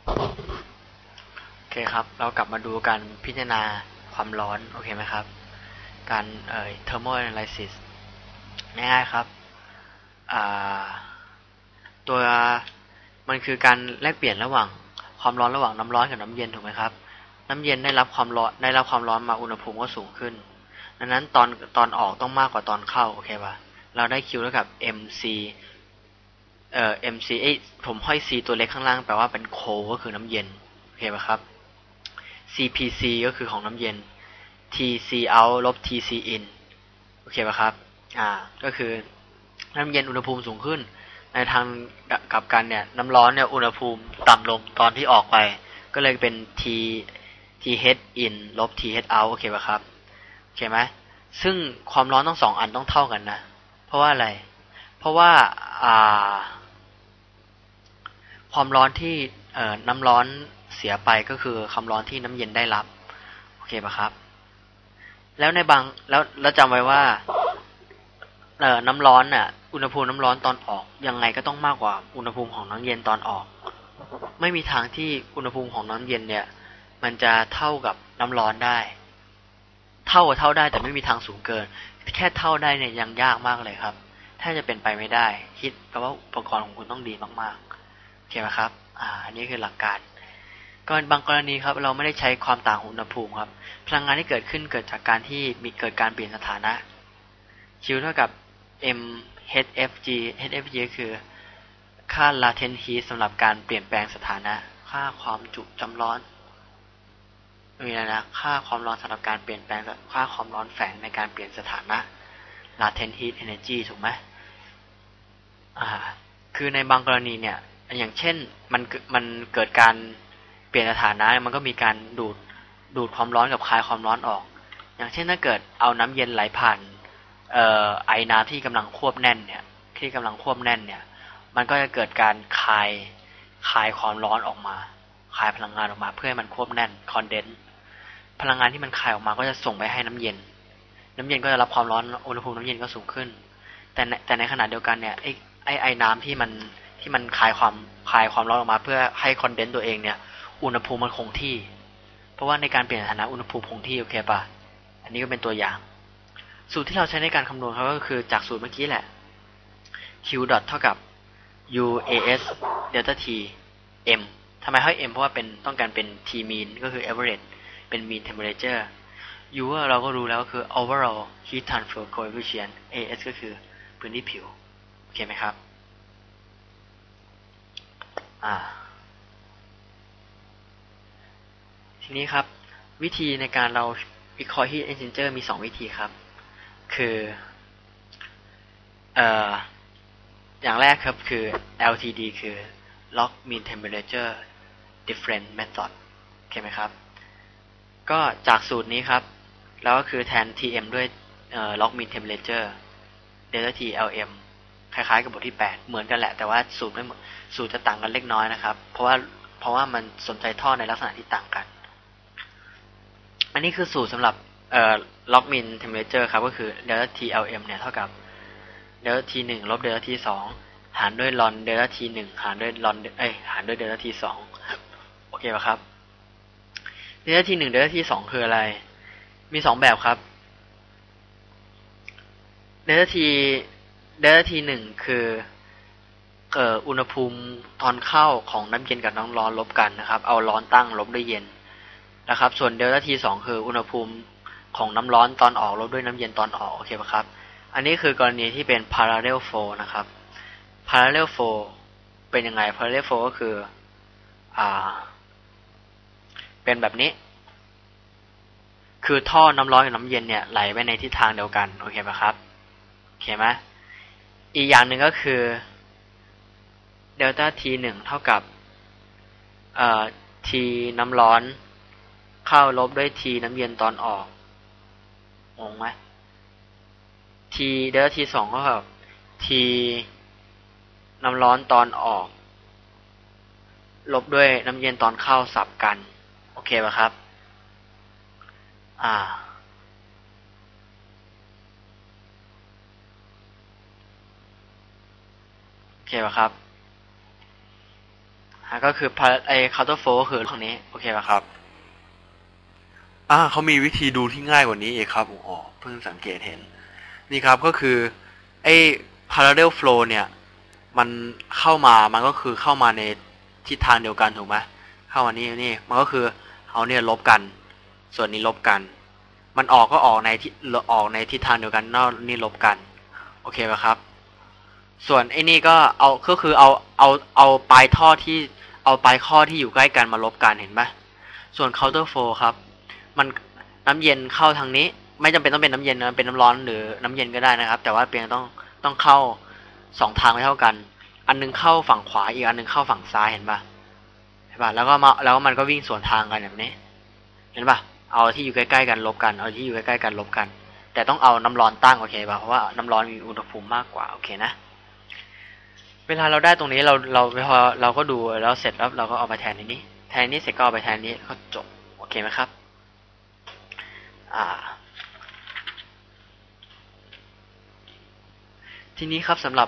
โอเคครับเรากลับมาดูการพิจารณาความร้อนโอเคไหมครับการthermal analysis ง่ายๆครับอ่าตัวมันคือการแลกเปลี่ยนระหว่างความร้อนระหว่างน้ำร้อนกับน้ำเย็นถูกไหมครับน้ำเย็นได้รับความร้อนมาอุณหภูมิก็สูงขึ้นดังนั้นตอนออกต้องมากกว่าตอนเข้าโอเคป่ะเราได้ Q เท่ากับ mc mc ผมห้อย c ตัวเล็กข้างล่างแปลว่าเป็นโคก็คือน้ำเย็นโอเคป่ะครับ CPC ก็คือของน้ำเย็น TC out ลบ TC in โอเคป่ะครับก็คือน้ำเย็นอุณหภูมิสูงขึ้นในทางกลับกันเนี่ยน้ำร้อนเนี่ยอุณหภูมิต่ำลงตอนที่ออกไปก็เลยเป็น TH in ลบ TH out โอเคป่ะครับโอเคไหมซึ่งความร้อนทั้งสองอันต้องเท่ากันนะเพราะว่าอะไรเพราะว่าอ่าความร้อนที่น้ำร้อนเสียไปก็คือความร้อนที่น้ำเย็นได้รับโอเคป่ะครับแล้วในบางแล้วจำไว้ว่าน้ำร้อนน่ะอุณหภูมิน้ำร้อนตอนออกยังไงก็ต้องมากกว่าอุณหภูมิของน้ำเย็นตอนออกไม่มีทางที่อุณหภูมิของน้ำเย็นเนี่ยมันจะเท่ากับน้ำร้อนได้เท่าได้แต่ไม่มีทางสูงเกินแค่เท่าได้เนี่ยยังยากมากเลยครับถ้าจะเป็นไปไม่ได้คิดแปลว่าอุปกรณ์ของคุณต้องดีมากๆโอเคไหมครับอันนี้คือหลักการก็บางกรณีครับเราไม่ได้ใช้ความต่างของอุณหภูมิครับพลังงานที่เกิดขึ้นเกิดจากการที่มีเกิดการเปลี่ยนสถานะ Q เท่ากับ m hfg hfg คือค่า latent heat สำหรับการเปลี่ยนแปลงสถานะค่าความจุจำร้อนมีอะไรนะค่าความร้อนสำหรับการเปลี่ยนแปลงค่าความร้อนแฝงในการเปลี่ยนสถานะ latent heat energy ถูกไหมคือในบางกรณีเนี่ยอย่างเช่นมันเกิดการเปลี่ยนสถานะมันก็มีการดูดความร้อนกับคายความร้อนออกอย่างเช่นถ้าเกิดเอาน้ำเย็นไหลผ่านไอน้ำที่กำลังควบแน่นเนี่ยมันก็จะเกิดการคายความร้อนออกมาคายพลังงานออกมาเพื่อให้มันควบแน่นคอนเดนซ์พลังงานที่มันคายออกมาก็จะส่งไปให้น้ำเย็นก็จะรับความร้อนอุณหภูมิน้ำเย็นก็สูงขึ้นแต่ในขณะเดียวกันเนี่ยไอน้ำที่มันคายความร้อนออกมาเพื่อให้คอนเดนซ์ตัวเองเนี่ยอุณหภูมิมันคงที่เพราะว่าในการเปลี่ยนสถานะอุณหภูมิคงที่โอเคป่ะอันนี้ก็เป็นตัวอย่างสูตรที่เราใช้ในการคำนวณครับก็คือจากสูตรเมื่อกี้แหละ Q ดอทเท่ากับ UAS delta T M ทำไมให้ M เพราะว่าต้องการเป็น T mean ก็คือ average เป็น mean temperature U เราก็รู้แล้วก็คือ overall heat transfer coefficient AS ก็คือพื้นที่ผิวโอเคไหมครับทีนี้ครับวิธีในการเราวิเคราะห์ heat exchanger มี2วิธีครับคืออย่างแรกครับคือ LTD คือ log mean temperature difference method โอเคไหมครับก็จากสูตรนี้ครับแล้วก็คือแทน TM ด้วยlog mean temperature delta T LM คล้ายๆกับบทที่8เหมือนกันแหละแต่ว่าสูตรจะต่างกันเล็กน้อยนะครับเพราะว่ามันสนใจท่อในลักษณะที่ต่างกันอันนี้คือสูตรสำหรับlog mean temperature ครับก็คือ delta T LM เนี่ยเท่ากับเดลต้าที1ลบเดลต้าที2หารด้วยลอนเดลต้าที1หารด้วยลอนหารด้วยเดลต้าที2โอเคป่ะครับเดลต้าที1เดลต้าที2คืออะไรมี2แบบครับเดลต้าที1คืออุณหภูมิตอนเข้าของน้ำเย็นกับน้ำร้อนลบกันนะครับเอาร้อนตั้งลบด้วยเย็นนะครับส่วนเดลต้าที2คืออุณหภูมิของน้ำร้อนตอนออกลบด้วยน้ำเย็นตอนออกโอเคป่ะครับอันนี้คือกรณีที่เป็น parallel flow นะครับ parallel flow เป็นยังไง parallel flow ก็คือเป็นแบบนี้คือท่อน้ำร้อนกับน้ำเย็นเนี่ยไหลไปในทิศทางเดียวกันโอเคไหมครับโอเคไหมอีกอย่างหนึ่งก็คือเดลต้าทีหนึ่งเท่ากับทีน้ำร้อนเข้าลบด้วยทีน้ำเย็นตอนออกงงไหมทีเดลต้าทีสองก็แบบทีน้ำร้อนตอนออกลบด้วยน้ำเย็นตอนเข้าสับกันโอเคป่ะครับโอเคป่ะครับก็คือไอ้ counter flow ก็คือตรงนี้โอเคป่ะครับเขามีวิธีดูที่ง่ายกว่านี้อีกครับอ๋อเพิ่งสังเกตเห็นนี่ครับก็คือไอ้ parallel flow เนี่ยมันเข้ามามันก็คือเข้ามาในทิศทางเดียวกันถูกไหมเข้ามานี่มันก็คือเอาเนี่ยลบกันส่วนนี้ลบกันมันออกก็ออกในทิศทางเดียวกันนอกนี่ลบกันโอเคป่ะครับส่วนไอ้นี่ก็เอาก็คือเอาปลายท่อที่เอาปลายข้อที่อยู่ใกล้กันมาลบกันเห็นไหมส่วน counter flow ครับมันน้ำเย็นเข้าทางนี้ไม่จำเป็นต้องเป็นน้ำเย็นนะเป็นน้ำร้อนหรือน้ำเย็นก็ได้นะครับแต่ว่าเพียงต้องเข้า2 ทางไม่เท่ากันอันนึงเข้าฝั่งขวาอีกอันนึงเข้าฝั่งซ้ายเห็นปะแล้วมันก็วิ่งสวนทางกันแบบนี้เห็นปะเอาที่อยู่ใกล้ๆกันลบกันเอาที่อยู่ใกล้ๆกันลบกันแต่ต้องเอาน้ำร้อนตั้งโอเคป่ะเพราะว่าน้ำร้อนมีอุณหภูมิมากกว่าโอเคนะเวลาเราได้ตรงนี้พอเราก็ดูแล้วเสร็จแล้วเราก็เอามาแทนในนี้เสร็จก็เอาไปแทนนี้ก็จบโอเคไหมครับทีนี้ครับสำหรับ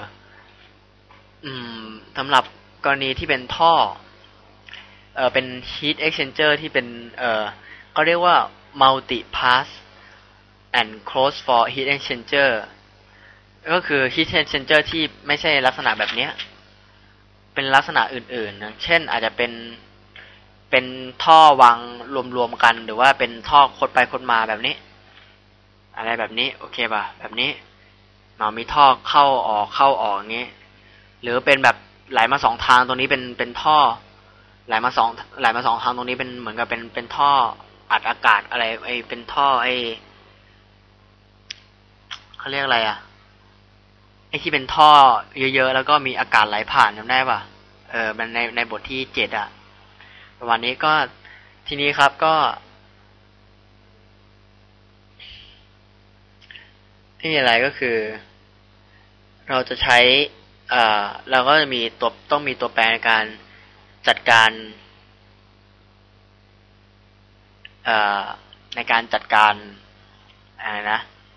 สำหรับกรณีที่เป็นท่อเป็น heat exchanger ที่เป็นเขาเรียกว่า multi pass and close for heat exchanger ก็คือ heat exchanger ที่ไม่ใช่ลักษณะแบบนี้เป็นลักษณะอื่นๆนะเช่นอาจจะเป็นท่อวางรวมๆกันหรือว่าเป็นท่อคดไปคดมาแบบนี้อะไรแบบนี้โอเคป่ะแบบนี้มีท่อเข้าออกอย่างนี้หรือเป็นแบบไหลมา2 ทางตรงนี้เป็นท่อไหลมา2 ทางตรงนี้เป็นเหมือนกับเป็นท่ออัดอากาศอะไรเป็นท่อเขาเรียกอะไรที่เป็นท่อเยอะๆแล้วก็มีอากาศไหลผ่านจำได้ป่ะมันในบทที่7ประมาณนี้ก็ทีนี้ครับก็ที่มีอะไรก็คือเราจะใช้เราก็จะมีต้องมีตัวแปรในการจัดการอะไรนะ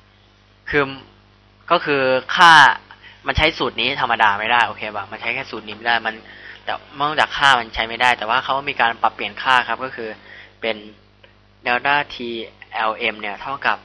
ก็คือค่ามันใช้สูตรนี้ธรรมดาไม่ได้โอเคป่ะมันใช้แค่สูตรนี้ไม่ได้มันแต่เนื่องจากค่ามันใช้ไม่ได้แต่ว่าเขามีการปรับเปลี่ยนค่าครับก็คือเป็น delta t lm เนี่ยเท่ากับ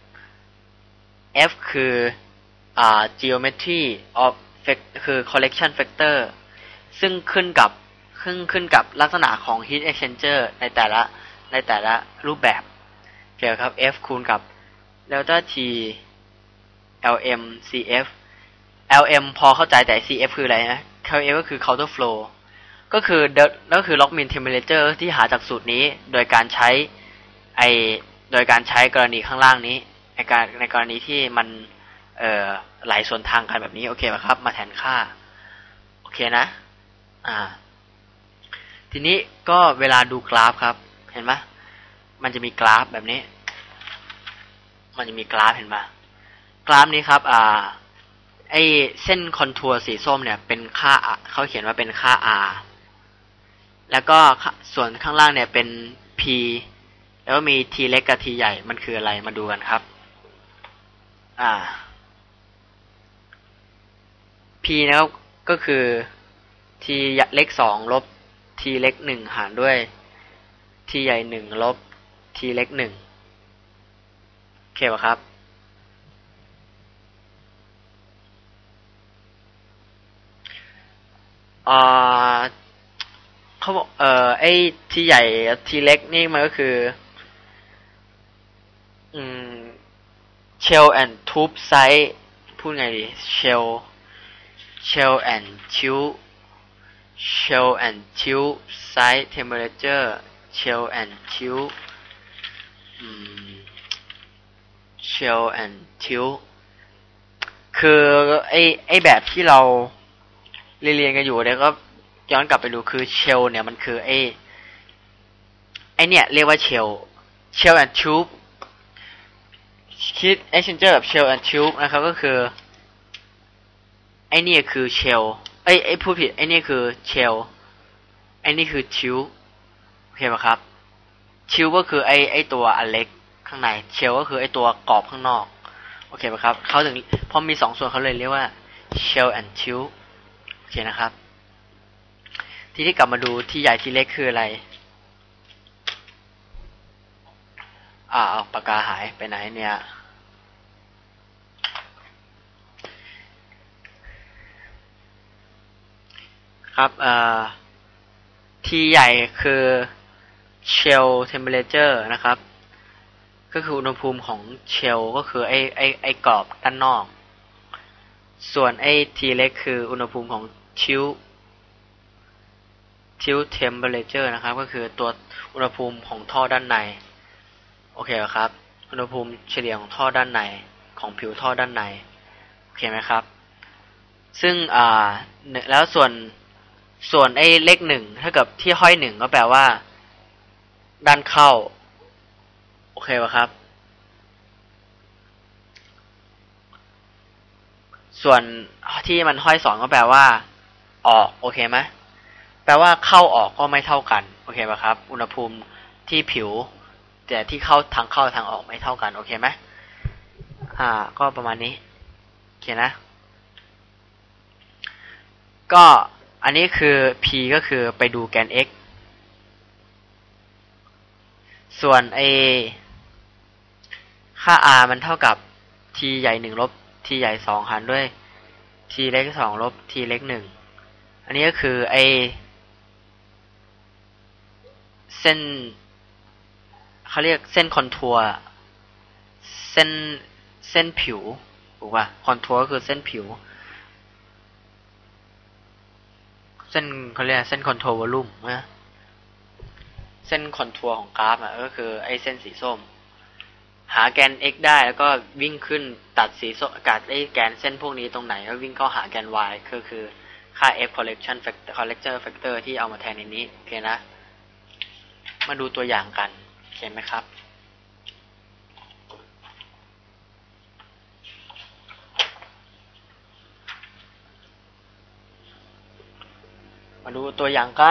f คือgeometry ofคือ correction factor ซึ่งขึ้นกับลักษณะของ heat exchanger ในแต่ละรูปแบบเกี่ยวกับ f คูณกับ delta t lm cf lm พอเข้าใจแต่ cf คืออะไรนะ cf ก็คือ counter flow ก็คือlog mean temperature ที่หาจากสูตรนี้โดยการใช้กรณีข้างล่างนี้ในกรณีที่มันไหลสวนทางกันแบบนี้โอเคไหมครับมาแทนค่าโอเคนะทีนี้ก็เวลาดูกราฟครับเห็นไหมมันจะมีกราฟแบบนี้มันจะมีกราฟเห็นไหมกราฟนี้ครับไอเส้นคอนทัวร์สีส้มเนี่ยเป็นค่าเขาเขียนว่าเป็นค่า r แล้วก็ส่วนข้างล่างเนี่ยเป็น p แล้วมี t เล็กกับ t ใหญ่มันคืออะไรมาดูกันครับp นะครับก็คือ t เล็ก2ลบ t เล็ก1หารด้วย t ใหญ่1ลบ t เล็ก1โอเคป่ะครับเขาบอกไอ้ t ใหญ่ t เล็กนี่มันก็คือshell and tube size พูดไงดี shell and tube size temperature shell and tube shell and tube คือไอ้แบบที่เราเรียนกันอยู่เนี่ยก็ย้อนกลับไปดูคือ shell เนี่ยมันคือไอ้เนี่ยเรียกว่า shell and tube heat exchanger แบบ shell and tube นะครับก็คือไอ้นี่คือ shell ไอ้พูดผิดไอ้นี่คือ shell ไอ้นี่คือ tube โอเคป่ะครับ tube ก็คือไอ้ตัวอันเล็กข้างใน shell ก็คือไอ้ตัวกรอบข้างนอกโอเคป่ะครับเขาถึงพอมี2ส่วนเขาเลยเรียกว่า shell and tube โอเคนะครับทีนี้กลับมาดูที่ใหญ่ที่เล็กคืออะไรเอาปากกาหายไปไหนเนี่ยครับที่ใหญ่คือ shell temperature นะครับก็คืออุณหภูมิของ shell ก็คือไอกรอบด้านนอกส่วนไอ้ T เล็กคืออุณหภูมิของ tilt temperature นะครับก็คือตัวอุณหภูมิของท่อด้านในโอเคครับอุณหภูมิเฉลี่ยของท่อด้านในของผิวท่อด้านในโอเคไหมครับซึ่งแล้วส่วนไอ้เลขหนึ่งถ้ากับที่ห้อยหนึ่งก็แปลว่าด้านเข้าโอเคป่ะครับส่วนที่มันห้อยสองก็แปลว่าออกโอเคไหมแปลว่าเข้าออกก็ไม่เท่ากันโอเคป่ะครับอุณหภูมิที่ผิวแต่ที่เข้าทางออกไม่เท่ากันโอเคไหมก็ประมาณนี้โอเคนะก็อันนี้คือ p ก็คือไปดูแกน x ส่วนค่า r มันเท่ากับ t ใหญ่1ลบ t ใหญ่2หารด้วย t เล็ก2ลบ t เล็ก1อันนี้ก็คือเส้นเขาเรียกเส้นคอนทัวร์เส้นผิวถูกป่ะคอนทัวร์ก็คือเส้นผิวเส้นเขาเรียกเส้นคอนทัวร์วอลลุ่มนะเส้นคอนทัวร์ของกราฟก็คือไอ้เส้นสีส้มหาแกน x ได้แล้วก็วิ่งขึ้นตัดสีส้มกัดไอ้แกนเส้นพวกนี้ตรงไหนก็วิ่งเข้าหาแกน y คือค่า f collector factor ที่เอามาแทนในนี้โอเคนะมาดูตัวอย่างกันเห็นไหมครับมาดูตัวอย่างกัน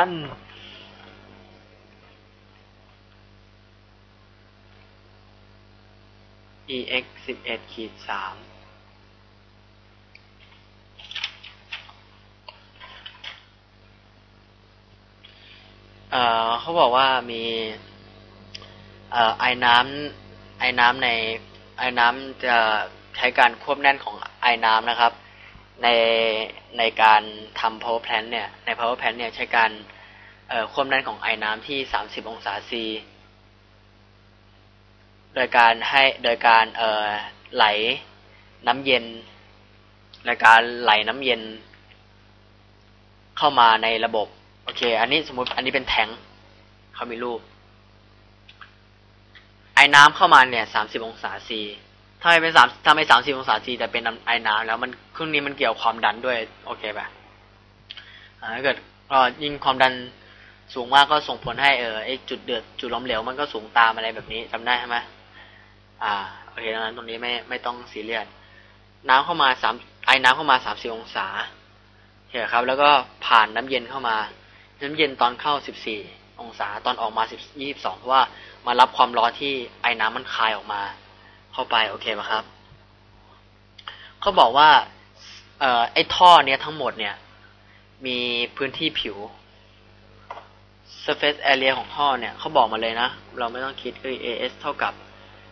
ex 11-3เขาบอกว่ามีไอ้น้ำจะใช้การควบแน่นของไอ้น้ำนะครับในการทำ power plant เนี่ยใน power plant เนี่ยใช้การควบแน่นของไอ้น้ำที่30องศา C โดยการไหลน้ำเย็นเข้ามาในระบบโอเคอันนี้สมมุติอันนี้เป็นแทงค์เขามีรูปไอ้น้ำเข้ามาเนี่ย30องศา C ถ้าไม่30องศา C แต่เป็นไอ้น้ำแล้วมันเครื่องนี้มันเกี่ยวความดันด้วยโอเคป่ะถ้าเกิดยิ่งความดันสูงมากก็ส่งผลให้ไอ้จุดเดือดจุดล้มเหลวมันก็สูงตามอะไรแบบนี้จำได้ใช่ไหมโอเคดังนั้นตรงนี้ไม่ต้องซีเรียสไอ้น้ำเข้ามา30องศาโอเคครับแล้วก็ผ่านน้ำเย็นเข้ามาน้ำเย็นตอนเข้า14องศาตอนออกมา22เพราะว่ามารับความร้อนที่ไอ้น้ำมันคายออกมาเข้าไปโอเคป่ะครับเขาบอกว่าไอ้ท่อเนี้ยทั้งหมดเนี่ยมีพื้นที่ผิว surface area ของท่อเนี่ยเขาบอกมาเลยนะเราไม่ต้องคิดAS เท่ากับ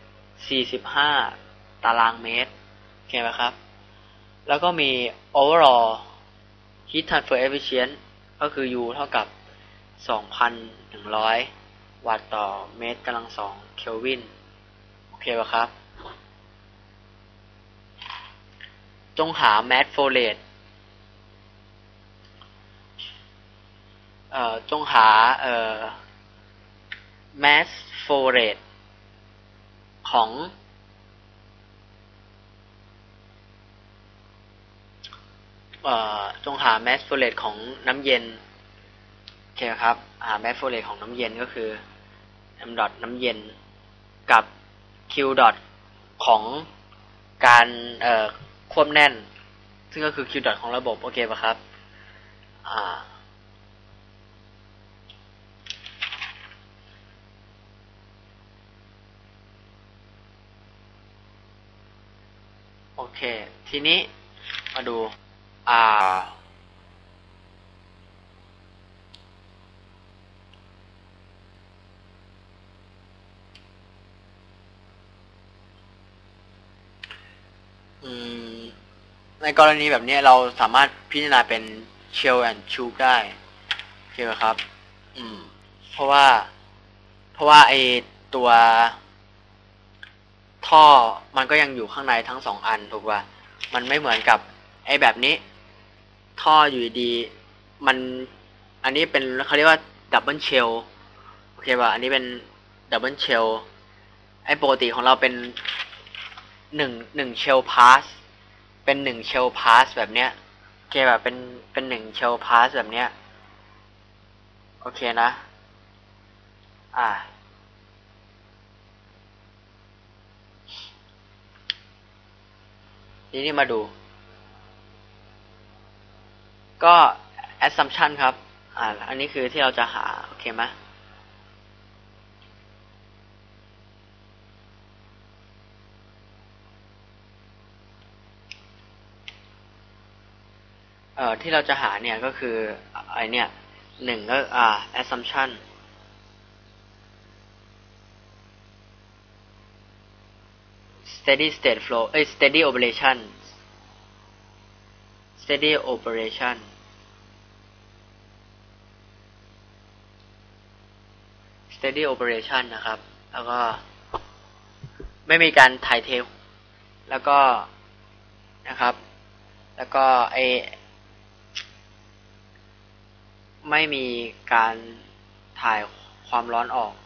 45ตารางเมตรโอเคไหมครับแล้วก็มี overall heat transfer efficient ก็คือ U เท่ากับ 2,100 วัตต์ต่อเมตรกำลังสองเคลวินโอเคป่ะครับจงหา mass flow rate จงหาmass flow rate ของจงหา mass flow rate ของน้ำเย็นโอเคครับหา mass flow rate ของน้ำเย็นก็คือ m dot น้ำเย็นกับ q dot ของการควบแน่นซึ่งก็คือ q dot ของระบบโอเคป่ะครับโอเคทีนี้มาดูอืมในกรณีแบบนี้เราสามารถพิจารณาเป็น shell and tube ได้ใช่ไหมครับเพราะว่าไอตัวท่อมันก็ยังอยู่ข้างในทั้ง2 อันถูกป่ะมันไม่เหมือนกับไอแบบนี้ท่ออยู่ดีมันอันนี้เป็นเขาเรียกว่าดับเบิลเชลโอเคป่ะอันนี้เป็นดับเบิลเชลไอปกติของเราเป็นหนึ่งเชลพาสเป็น1เชลพาสแบบเนี้ยโอเคป่ะเป็น1เชลพาสแบบเนี้ยโอเคนะทีนี้มาดูก็ assumption ครับอันนี้คือที่เราจะหาโอเคไหมที่เราจะหาเนี่ยก็คือไอเนี่ย1ก็assumption steady state flow steady operation steady operation steady operation นะครับแล้วก็ไม่มีการถ่ายเทแล้วก็นะครับแล้วก็ไม่มีการถ่ายความร้อนออก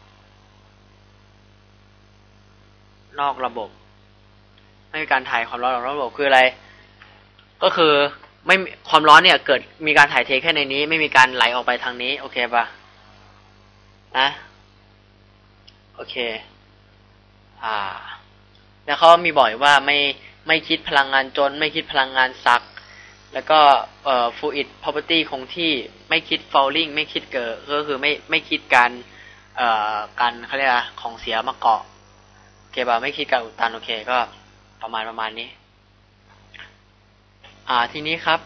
นอกระบบไม่มีการถ่ายความร้อนออกนอกระบบคืออะไรก็คือไม่ความร้อนเนี่ยเกิดมีการถ่ายเทแค่ในนี้ไม่มีการไหลออกไปทางนี้โอเคป่ะนะโอเคแล้วเขามีบอกว่าไม่คิดพลังงานจนไม่คิดพลังงานซักแล้วก็fluid property คงที่ไม่คิด fouling ไม่คิดก็คือไม่คิดการเขาเรียกของเสียมาเกาะโอเคป่ะไม่คิดการอุดตันโอเคก็ประมาณนี้ทีนี้ครับ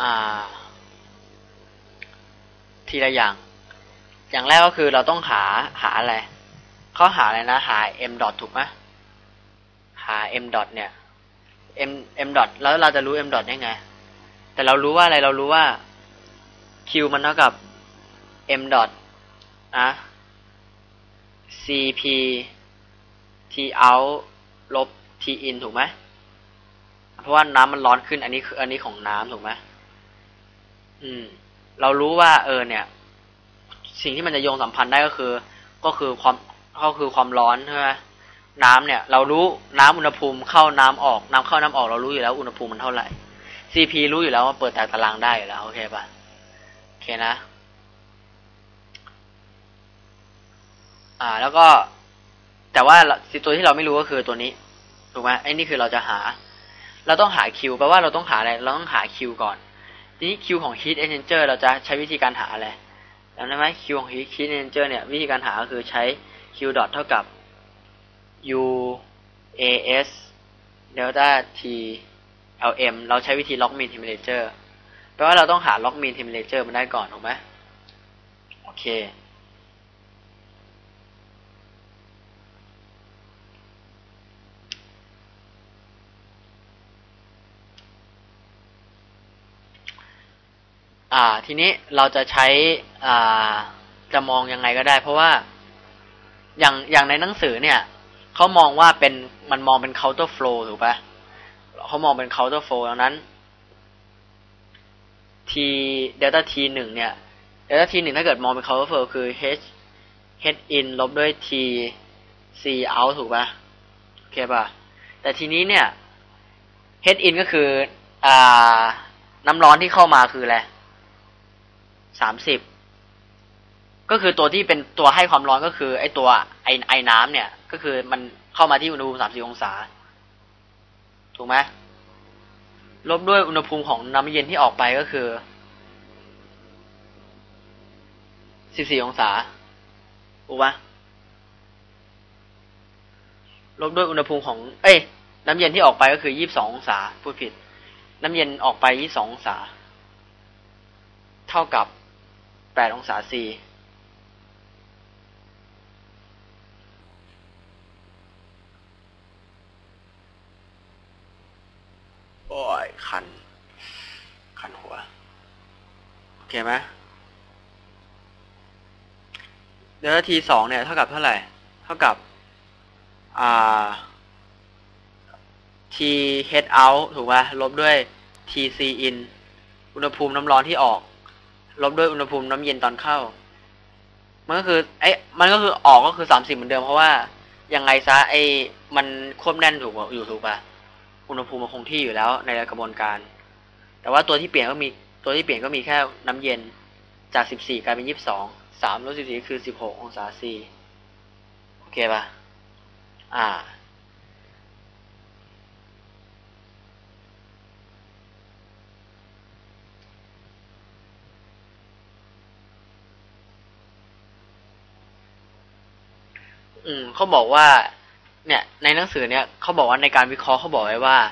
ทีละอย่างแรกก็คือเราต้องหาอะไรเขาหาอะไรนะหา m dot ถูกไหมหา m dot เนี่ย m dot แล้วเราจะรู้ m dot ได้ไงแต่เรารู้ว่าอะไรเรารู้ว่า q มันเท่ากับ m dot นะ cp t out ลบ t in ถูกไหมเพราะว่าน้ำมันร้อนขึ้นอันนี้ของน้ำถูกไหมเรารู้ว่าเนี่ยสิ่งที่มันจะโยงสัมพันธ์ได้ก็คือความร้อนใช่ไหมน้ำเนี่ยเรารู้น้ำอุณหภูมิเข้าน้ำออกน้ำเข้าน้ำออกเรารู้อยู่แล้วอุณหภูมิมันเท่าไหร่ CP รู้อยู่แล้วว่าเปิดจากตารางได้อยู่แล้วโอเคป่ะโอเคนะแล้วก็แต่ว่าตัวที่เราไม่รู้ก็คือตัวนี้ถูกไหมไอ้นี่คือเราจะหาเราต้องหา Q แปลว่าเราต้องหาอะไรเราต้องหา Q ก่อนทีนี้ Q ของ heat exchanger เราจะใช้วิธีการหาอะไรจำได้ไหม Q ของ heat exchanger เนี่ยวิธีการหาก็คือใช้ Q dot เท่ากับ U A S delta T LM เราใช้วิธี log mean temperature แปลว่าเราต้องหา log mean temperature มันได้ก่อนถูกไหมโอเคทีนี้เราจะใช้จะมองยังไงก็ได้เพราะว่าอย่างในหนังสือเนี่ยเขามองว่ามันมองเป็น counter flow ถูกปะเขามองเป็น counter flow ดังนั้น t delta t 1เนี่ย delta t 1ถ้าเกิดมองเป็น counter flow คือ h in ลบด้วย t c out ถูกปะโอเคป่ะแต่ทีนี้เนี่ย h in ก็คือน้ำร้อนที่เข้ามาคืออะไร30ก็คือตัวที่เป็นตัวให้ความร้อนก็คือไอตัวไอน้ำเนี่ยก็คือมันเข้ามาที่อุณหภูมิ30องศาถูกไหมลบด้วยอุณหภูมิของน้ำเย็นที่ออกไปก็คือ14องศาถูกปะลบด้วยอุณหภูมิของน้ำเย็นที่ออกไปก็คือ22องศาพูดผิดน้ำเย็นออกไป22องศาเท่ากับ8องศา C ไหมเดลต้าทีสองเนี่ยเท่ากับเท่าไหร่เท่ากับt head out ถูกไหมลบด้วย tc in อุณหภูมิน้ำร้อนที่ออกลบด้วยอุณหภูมิน้ำเย็นตอนเข้ามันก็คือมันก็คือออกก็คือ30เหมือนเดิมเพราะว่ายังไงซะมันควบแน่นถูกป่ะอุณหภูมิมันคงที่อยู่แล้วในกระบวนการแต่ว่าตัวที่เปลี่ยนก็มีแค่น้ำเย็นจาก14กลายเป็น22 3ลบ14คือ16องศา C โอเคป่ะเขาบอกว่าเนี่ยในหนังสือเนี่ยเขาบอกว่าในการวิเคราะห์เขาบอกไว้ว่า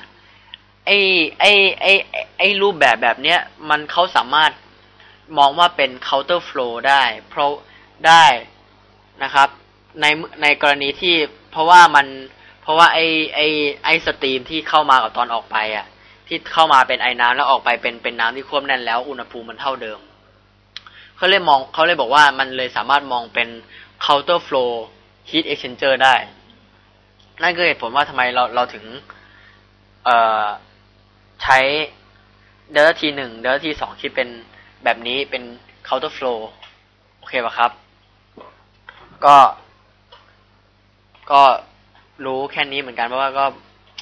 ไอ้รูปแบบเนี้ยมันเขาสามารถมองว่าเป็น counter flow ได้เพราะได้นะครับในกรณีที่เพราะว่าไอสตรีมที่เข้ามากับตอนออกไปที่เข้ามาเป็นไอน้ำแล้วออกไปเป็นน้ำที่ควบแน่นแล้วอุณหภูมิมันเท่าเดิมเขาเลยบอกว่ามันเลยสามารถมองเป็น counter flow heat exchanger ได้นั่นคือเหตุผลว่าทำไมเราถึงใช้เดลต้าที1เดลต้าที2ที่เป็นแบบนี้เป็น counter flow โอเคป่ะครับก็รู้แค่นี้เหมือนกันเพราะว่าก็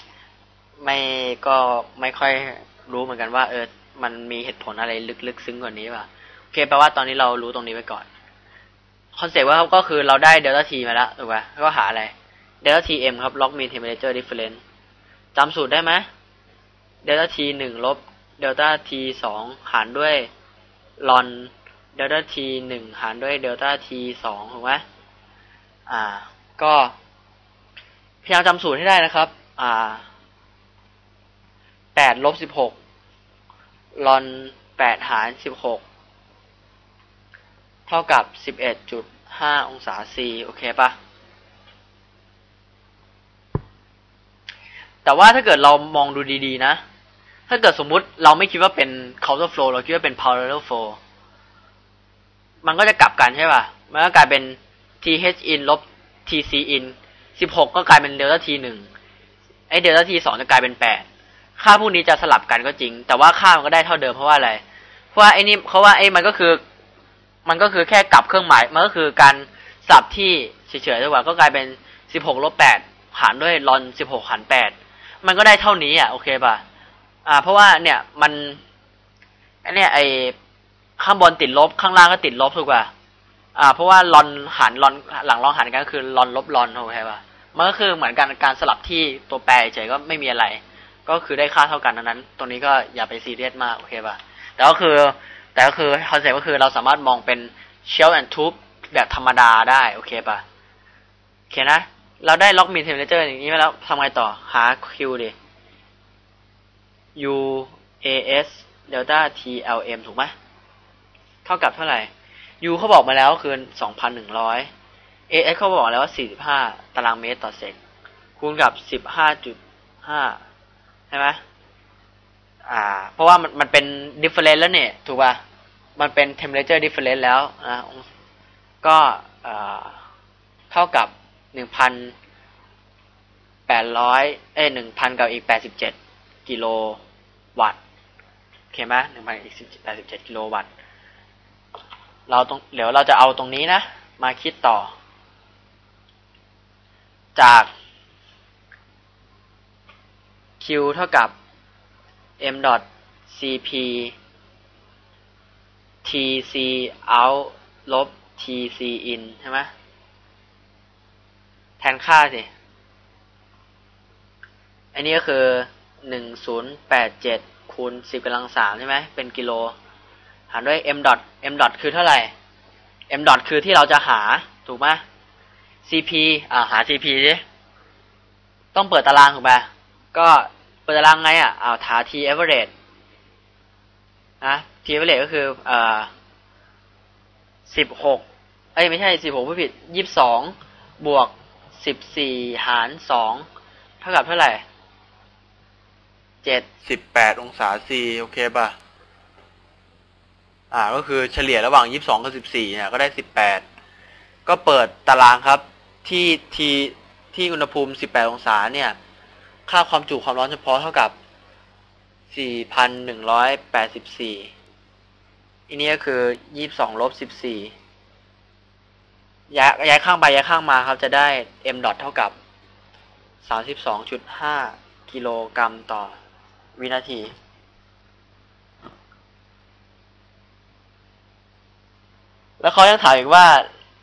ไม่ค่อยรู้เหมือนกันว่ามันมีเหตุผลอะไรลึกซึ้งกว่านี้ป่ะโอเคแปลว่าตอนนี้เรารู้ตรงนี้ไว้ก่อนคอนเซ็ปต์ว่าก็คือเราได้เดลต้าทีมาแล้วถูกป่ะก็หาอะไรเดลต้าทีเอ็มครับ log mean temperature difference จำสูตรได้ไหมเดลต้าที1ลบเดลต้าที2หารด้วยลอนเดลต้าที1หารด้วยเดลต้าที2ถูกไหมก็พยายามจำสูตรให้ได้นะครับ8ลบ16ลอน8หาร16เท่ากับ 11.5 องศา C โอเคปะแต่ว่าถ้าเกิดเรามองดูดีๆนะถ้าเกิดสมมุติเราไม่คิดว่าเป็น counter flow เราคิดว่าเป็น parallel flow มันก็จะกลับกันใช่ป่ะมันก็กลายเป็น th in ลบ tc in 16ก็กลายเป็นเดลต้า t 1เดลต้า t 2จะกลายเป็น8ค่าพวกนี้จะสลับกันก็จริงแต่ว่าค่ามันก็ได้เท่าเดิมเพราะว่าอะไรเพราะว่ามันก็คือแค่กลับเครื่องหมายมันก็คือการสลับที่เฉยๆดีกว่าก็กลายเป็น16ลบ8หารด้วยลอน16หาร8มันก็ได้เท่านี้โอเคป่ะเพราะว่าเนี่ยมันข้างบนติดลบข้างล่างก็ติดลบถูกป่ะเพราะว่าลอนหารลอนหลังลองหารกันก็คือลอนลบลอนโอเคป่ะมันก็คือเหมือนกันการสลับที่ตัวแปรเฉยก็ไม่มีอะไรก็คือได้ค่าเท่ากันนั้นตรงนี้ก็อย่าไปซีเรียสมากโอเคป่ะแต่ก็คือคอนเซ็ปต์ก็คือเราสามารถมองเป็น shell and tube แบบธรรมดาได้โอเคป่ะโอเคนะเราได้ log mean temperature อย่างนี้มาแล้วทำไงต่อหา Q ดิ U A S delta T L M ถูกไหมเท่ากับเท่าไหร่ U เขาบอกมาแล้วคือ 2,100 A S เขาบอกแล้วว่า45ตารางเมตรต่อเซกคูณกับ 15.5 ใช่ไหมเพราะว่ามันเป็น difference แล้วเนี่ยถูกป่ะมันเป็น temperature difference แล้วก็เท่ากับ 1,800 1,000 กับอีก87กิโลวัตต์โอเคไหม1,000อีก87กิโลวัตต์เดี๋ยวเราจะเอาตรงนี้นะมาคิดต่อจาก Q เท่ากับ m dot cp tc out ลบ tc in ใช่ไหมแทนค่าสิอันนี้ก็คือ1087คูณ10กำลัง3ใช่ไหมเป็นกิโลหารด้วย m dot คือเท่าไหร่ m dot คือที่เราจะหาถูกไหม cp หา cp ดิต้องเปิดตารางถูกไหมก็เปิดตารางไงหา t average t average ก็คือ16ไม่ใช่16ผู้ผิด22บวก14หาร2เท่ากับเท่าไหร่18องศา C โอเคป่ะก็คือเฉลี่ยระหว่าง22กับ14เนี่ยก็ได้18ก็เปิดตารางครับที่อุณหภูมิ18องศาเนี่ยค่าความจุความร้อนเฉพาะเท่ากับ4,184อันนี้ก็คือ22ลบ14ย้ายข้างไปย้ายข้างมาครับจะได้ m ดอทเท่ากับ 32.5 กิโลกรัมต่อวินาทีแล้วเขายังถามอีกว่า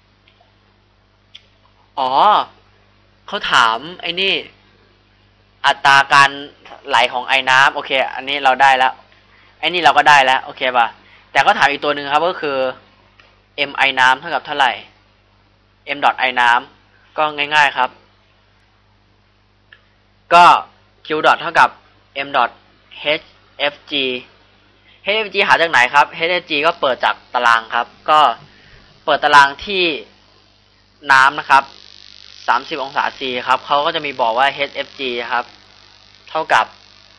เขาถามไอ้นี่อัตราการไหลของไอ้น้ำโอเคอันนี้เราได้แล้วไอ้นี่เราก็ได้แล้วโอเคป่ะแต่ก็ถามอีกตัวหนึ่งครับก็คือ m ไอน้ำเท่ากับเท่าไหร่ m ดอทไอน้ำก็ง่ายๆครับก็ q ดอทเท่ากับ m ดอท hfg hfg หาจากไหนครับ hfg ก็เปิดจากตารางครับก็เปิดตารางที่น้ำนะครับ30องศา C ครับเขาก็จะมีบอกว่า hfg ครับเท่ากับ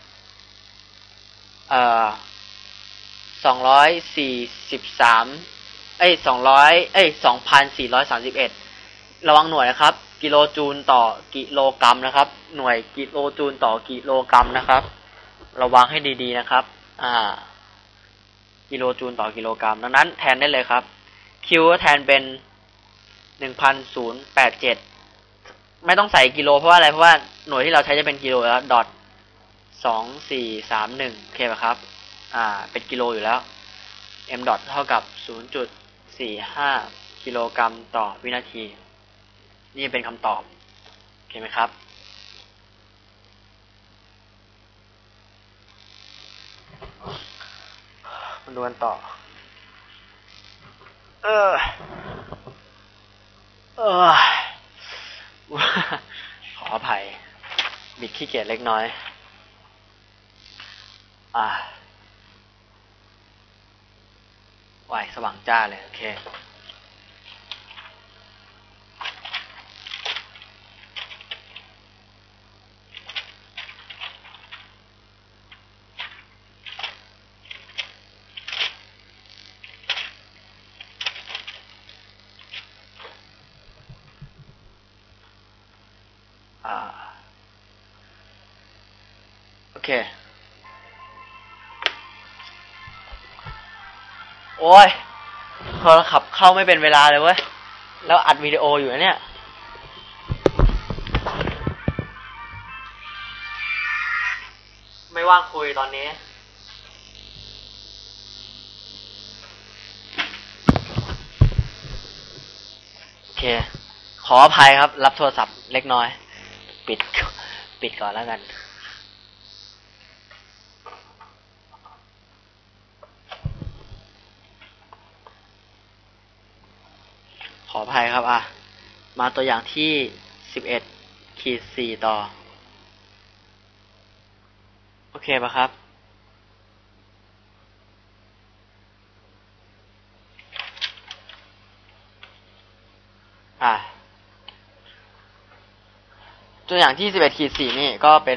2,431ระวังหน่วยนะครับกิโลจูลต่อกิโลกรัมนะครับหน่วยกิโลจูลต่อกิโลกรัมนะครับระวังให้ดีๆนะครับกิโลจูลต่อกิโลกรัมดังนั้นแทนได้เลยครับ Q ก็แทนเป็น 1,087 ไม่ต้องใส่กิโลเพราะว่าอะไรเพราะว่าหน่วยที่เราใช้จะเป็นกิโลแล้วดอท2431โอเคป่ะครับเป็นกิโลอยู่แล้ว m ดอทเท่ากับ 0.45 กิโลกรัมต่อวินาทีนี่เป็นคำตอบโอเคไหมครับมาดูกันต่อขออภัยบิดขี้เกียจเล็กน้อยวายสว่างจ้าเลยโอเคโอเคโอ้ยโทรศัพท์เข้าไม่เป็นเวลาเลยเว้ยแล้วอัดวิดีโออยู่เนี่ยไม่ว่างคุยตอนนี้โอเคขออภัยครับรับโทรศัพท์เล็กน้อยปิดก่อนแล้วกันขออภัยครับมาตัวอย่างที่11-4ต่อโอเคป่ะครับตัวอย่างที่11-4นี่ก็เป็น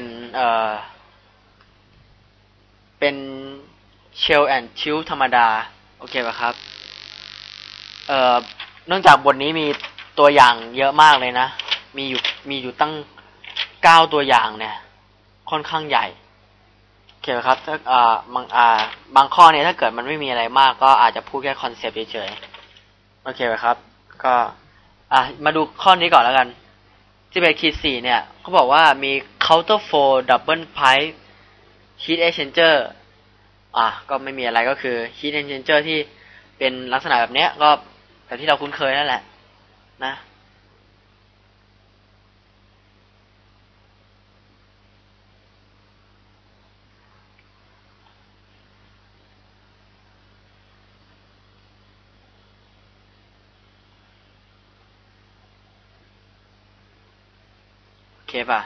Shell and Tilt ธรรมดาโอเคป่ะครับเนื่องจากบทนี้มีตัวอย่างเยอะมากเลยนะมีอยู่ตั้ง9ตัวอย่างเนี่ยค่อนข้างใหญ่โอเคครับถ้าบางข้อเนี่ยถ้าเกิดมันไม่มีอะไรมากก็อาจจะพูดแค่คอนเซปต์เฉยๆโอเคครับก็มาดูข้อนี้ก่อนแล้วกัน11-4เนี่ยเขาบอกว่ามี counter flow double pipe heat exchanger ก็ไม่มีอะไรก็คือ heat exchanger ที่เป็นลักษณะแบบนี้ก็แต่ที่เราคุ้นเคยนั่นแหละนะโอเคป่ะ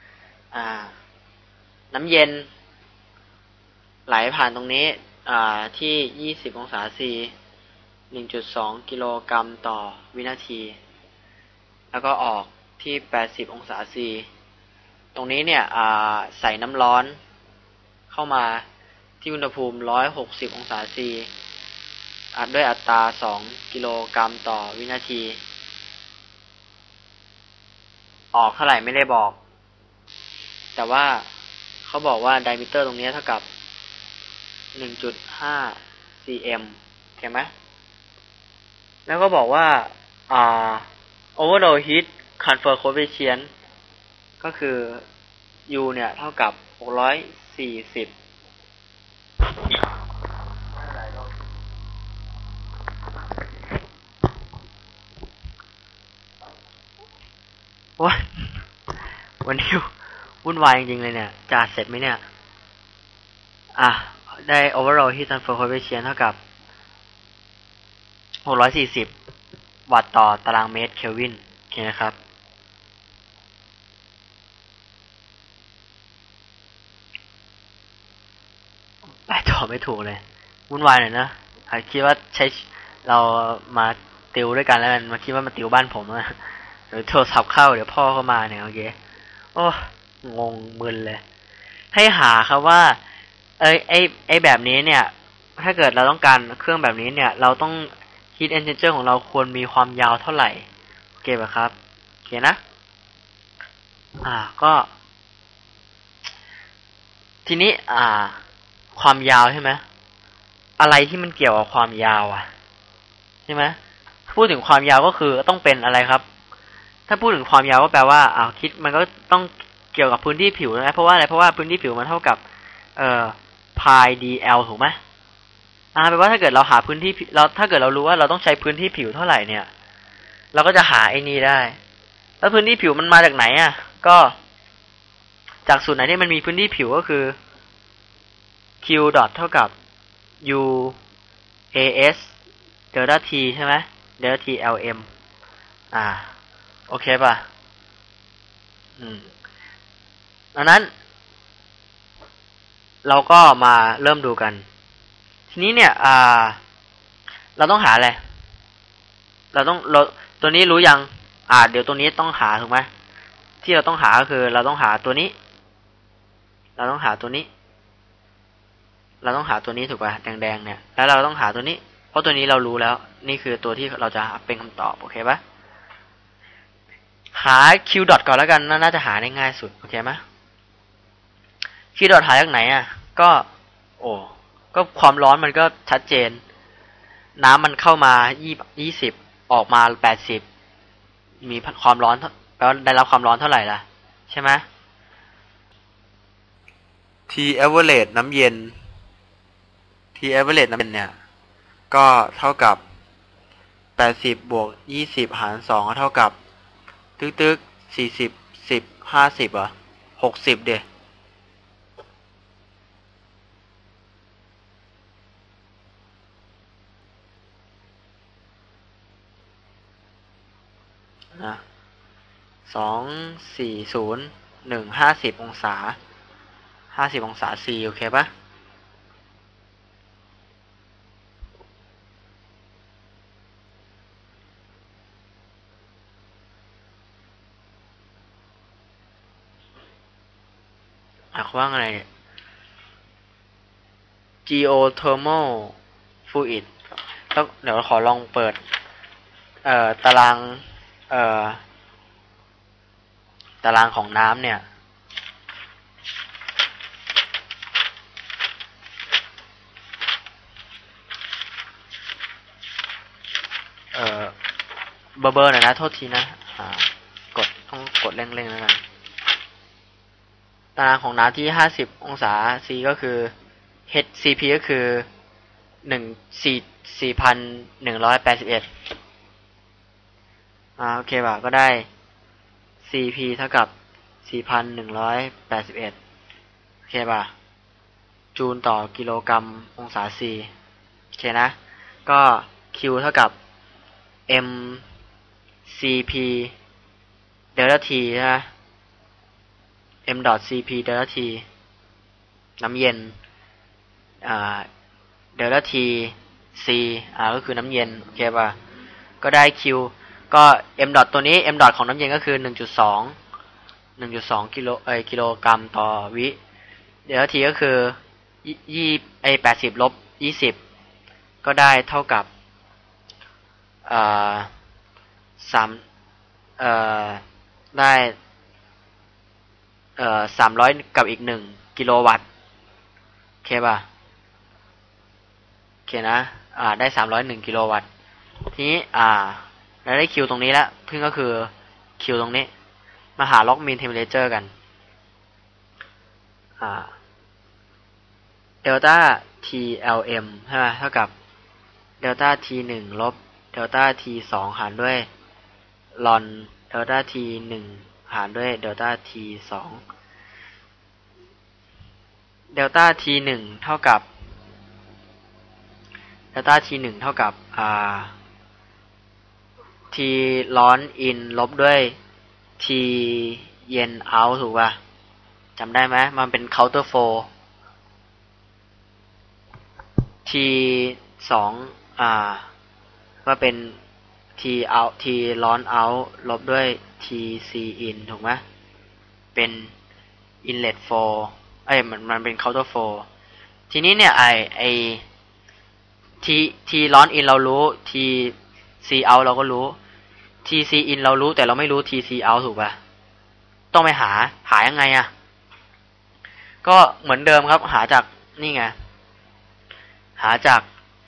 น้ำเย็นไหลผ่านตรงนี้ที่20องศา C 1.2 กิโลกรัมต่อวินาทีแล้วก็ออกที่80องศา C ตรงนี้เนี่ยใส่น้ำร้อนเข้ามาที่อุณหภูมิ160องศา C อัดด้วยอัตรา2กิโลกรัมต่อวินาทีออกเท่าไหร่ไม่ได้บอกแต่ว่าเขาบอกว่าไดมิเตอร์ตรงนี้เท่ากับ 1.5 cm เห็นไหมแล้วก็บอกว่าoverload heat transfer coefficient ก็คือ U เนี่ยเท่ากับ640วันนี้วุ่นวายจริงๆเลยเนี่ยจะเสร็จไหมเนี่ยได้ overall heat transfer coefficient เท่ากับ640วัตต์ต่อตารางเมตรเคลวินโอเคนะครับไปต่อไม่ถูกเลยวุ่นวายหน่อยนะคิดว่าใช้เรามาติวด้วยกันแล้วกันมาคิดว่ามาติวบ้านผมนะเดี๋ยวโทรศัพท์เข้าเดี๋ยวพ่อเข้ามาเนี่ยโอเคโอ้งงมึนเลยให้หาครับว่าไอแบบนี้เนี่ยถ้าเกิดเราต้องการเครื่องแบบนี้เนี่ยเราต้อง heat exchanger ของเราควรมีความยาวเท่าไหร่โอเคป่ะครับโอเคนะก็ทีนี้ความยาวใช่ไหมอะไรที่มันเกี่ยวกับความยาวใช่ไหมพูดถึงความยาวก็คือต้องเป็นอะไรครับถ้าพูดถึงความยาวก็แปลว่าคิดมันก็ต้องเกี่ยวกับพื้นที่ผิวนะเพราะว่าอะไรเพราะว่าพื้นที่ผิวมันเท่ากับpi dl ถูกไหมแปลว่าถ้าเกิดเราหาพื้นที่ถ้าเกิดเรารู้ว่าเราต้องใช้พื้นที่ผิวเท่าไหร่เนี่ยเราก็จะหาไอ้นี้ได้แล้วพื้นที่ผิวมันมาจากไหนก็จากสูตรไหนที่มันมีพื้นที่ผิวก็คือ q dot เท่ากับ u as delta t ใช่ไหม delta t lm โอเคป่ะดังนั้นเราก็มาเริ่มดูกันทีนี้เนี่ยเราต้องหาอะไรเราตัวนี้รู้ยังเดี๋ยวตัวนี้ต้องหาถูกไหมที่เราต้องหาก็คือเราต้องหาตัวนี้เราต้องหาตัวนี้ถูกป่ะแดงๆเนี่ยแล้วเราต้องหาตัวนี้เพราะตัวนี้เรารู้แล้วนี่คือตัวที่เราจะเป็นคำตอบโอเคป่ะหา q dot ก่อนแล้วกันน่าจะหาได้ง่ายสุดโอเคไหม q dot หาจากไหนก็ความร้อนมันก็ชัดเจนน้ำมันเข้ามา20ออกมา80มีความร้อนแล้วได้รับความร้อนเท่าไหร่ล่ะใช่ไหม T average น้ำเย็นเนี่ยก็เท่ากับ80บวก20หาร2ก็เท่ากับตึก40 10 5060เด้240 องศา50 องศา C โอเคปะเขาว่าไง geothermal fluid เดี๋ยวขอลองเปิดตารางของน้ำเนี่ยเบอร์หน่อยนะโทษทีนะต้องกดเร่งๆแล้วกันตารางของน้ำที่50องศา C ก็คือ HCP ก็คือ4,181โอเคป่ะก็ได้ CP เท่ากับ4,181โอเคป่ะจูลต่อกิโลกรัมองศา C โอเคนะก็ Q เท่ากับ mCp delta T ใช่ไหม m dot cp delta t น้ำเย็นdelta t c ก็คือน้ำเย็นโอเคป่ะก็ได้ q ก็ m dot ตัวนี้ m dot ของน้ำเย็นก็คือ 1.2 กิโลกรัมต่อวิ delta t ก็คือ80 ลบ 20 ก็ได้เท่ากับได้300กับอีก1กิโลวัตต์โอเคป่ะโอเคนะได้301กิโลวัตต์ทีนี้เราได้คิวตรงนี้แล้วซึ่งก็คือคิวตรงนี้มาหาล็อกมีนเทมเพอเรเจอร์กันเดลต้า TLM ใช่ไหมเท่ากับเดลต้า T1 ลบเดลต้า T2 หารด้วยลอนเดลต้า T1 หารด้วยเดลต้า T2 เดลต้า T1 เท่ากับเดลต้า T1 เท่ากับT ร้อน in ลบด้วย T เย็น out ถูกป่ะจำได้ไหมมันเป็น counter flow T 2ก็เป็น T out T ร้อน out ลบด้วย T C in ถูกไหมเป็น inlet flow มันเป็น counter flow ทีนี้เนี่ยไอ T ร้อน in เรารู้ T C out เราก็รู้ T C in เรารู้แต่เราไม่รู้ T C out ถูกป่ะต้องไปหายังไงก็เหมือนเดิมครับหาจากนี่ไงหาจาก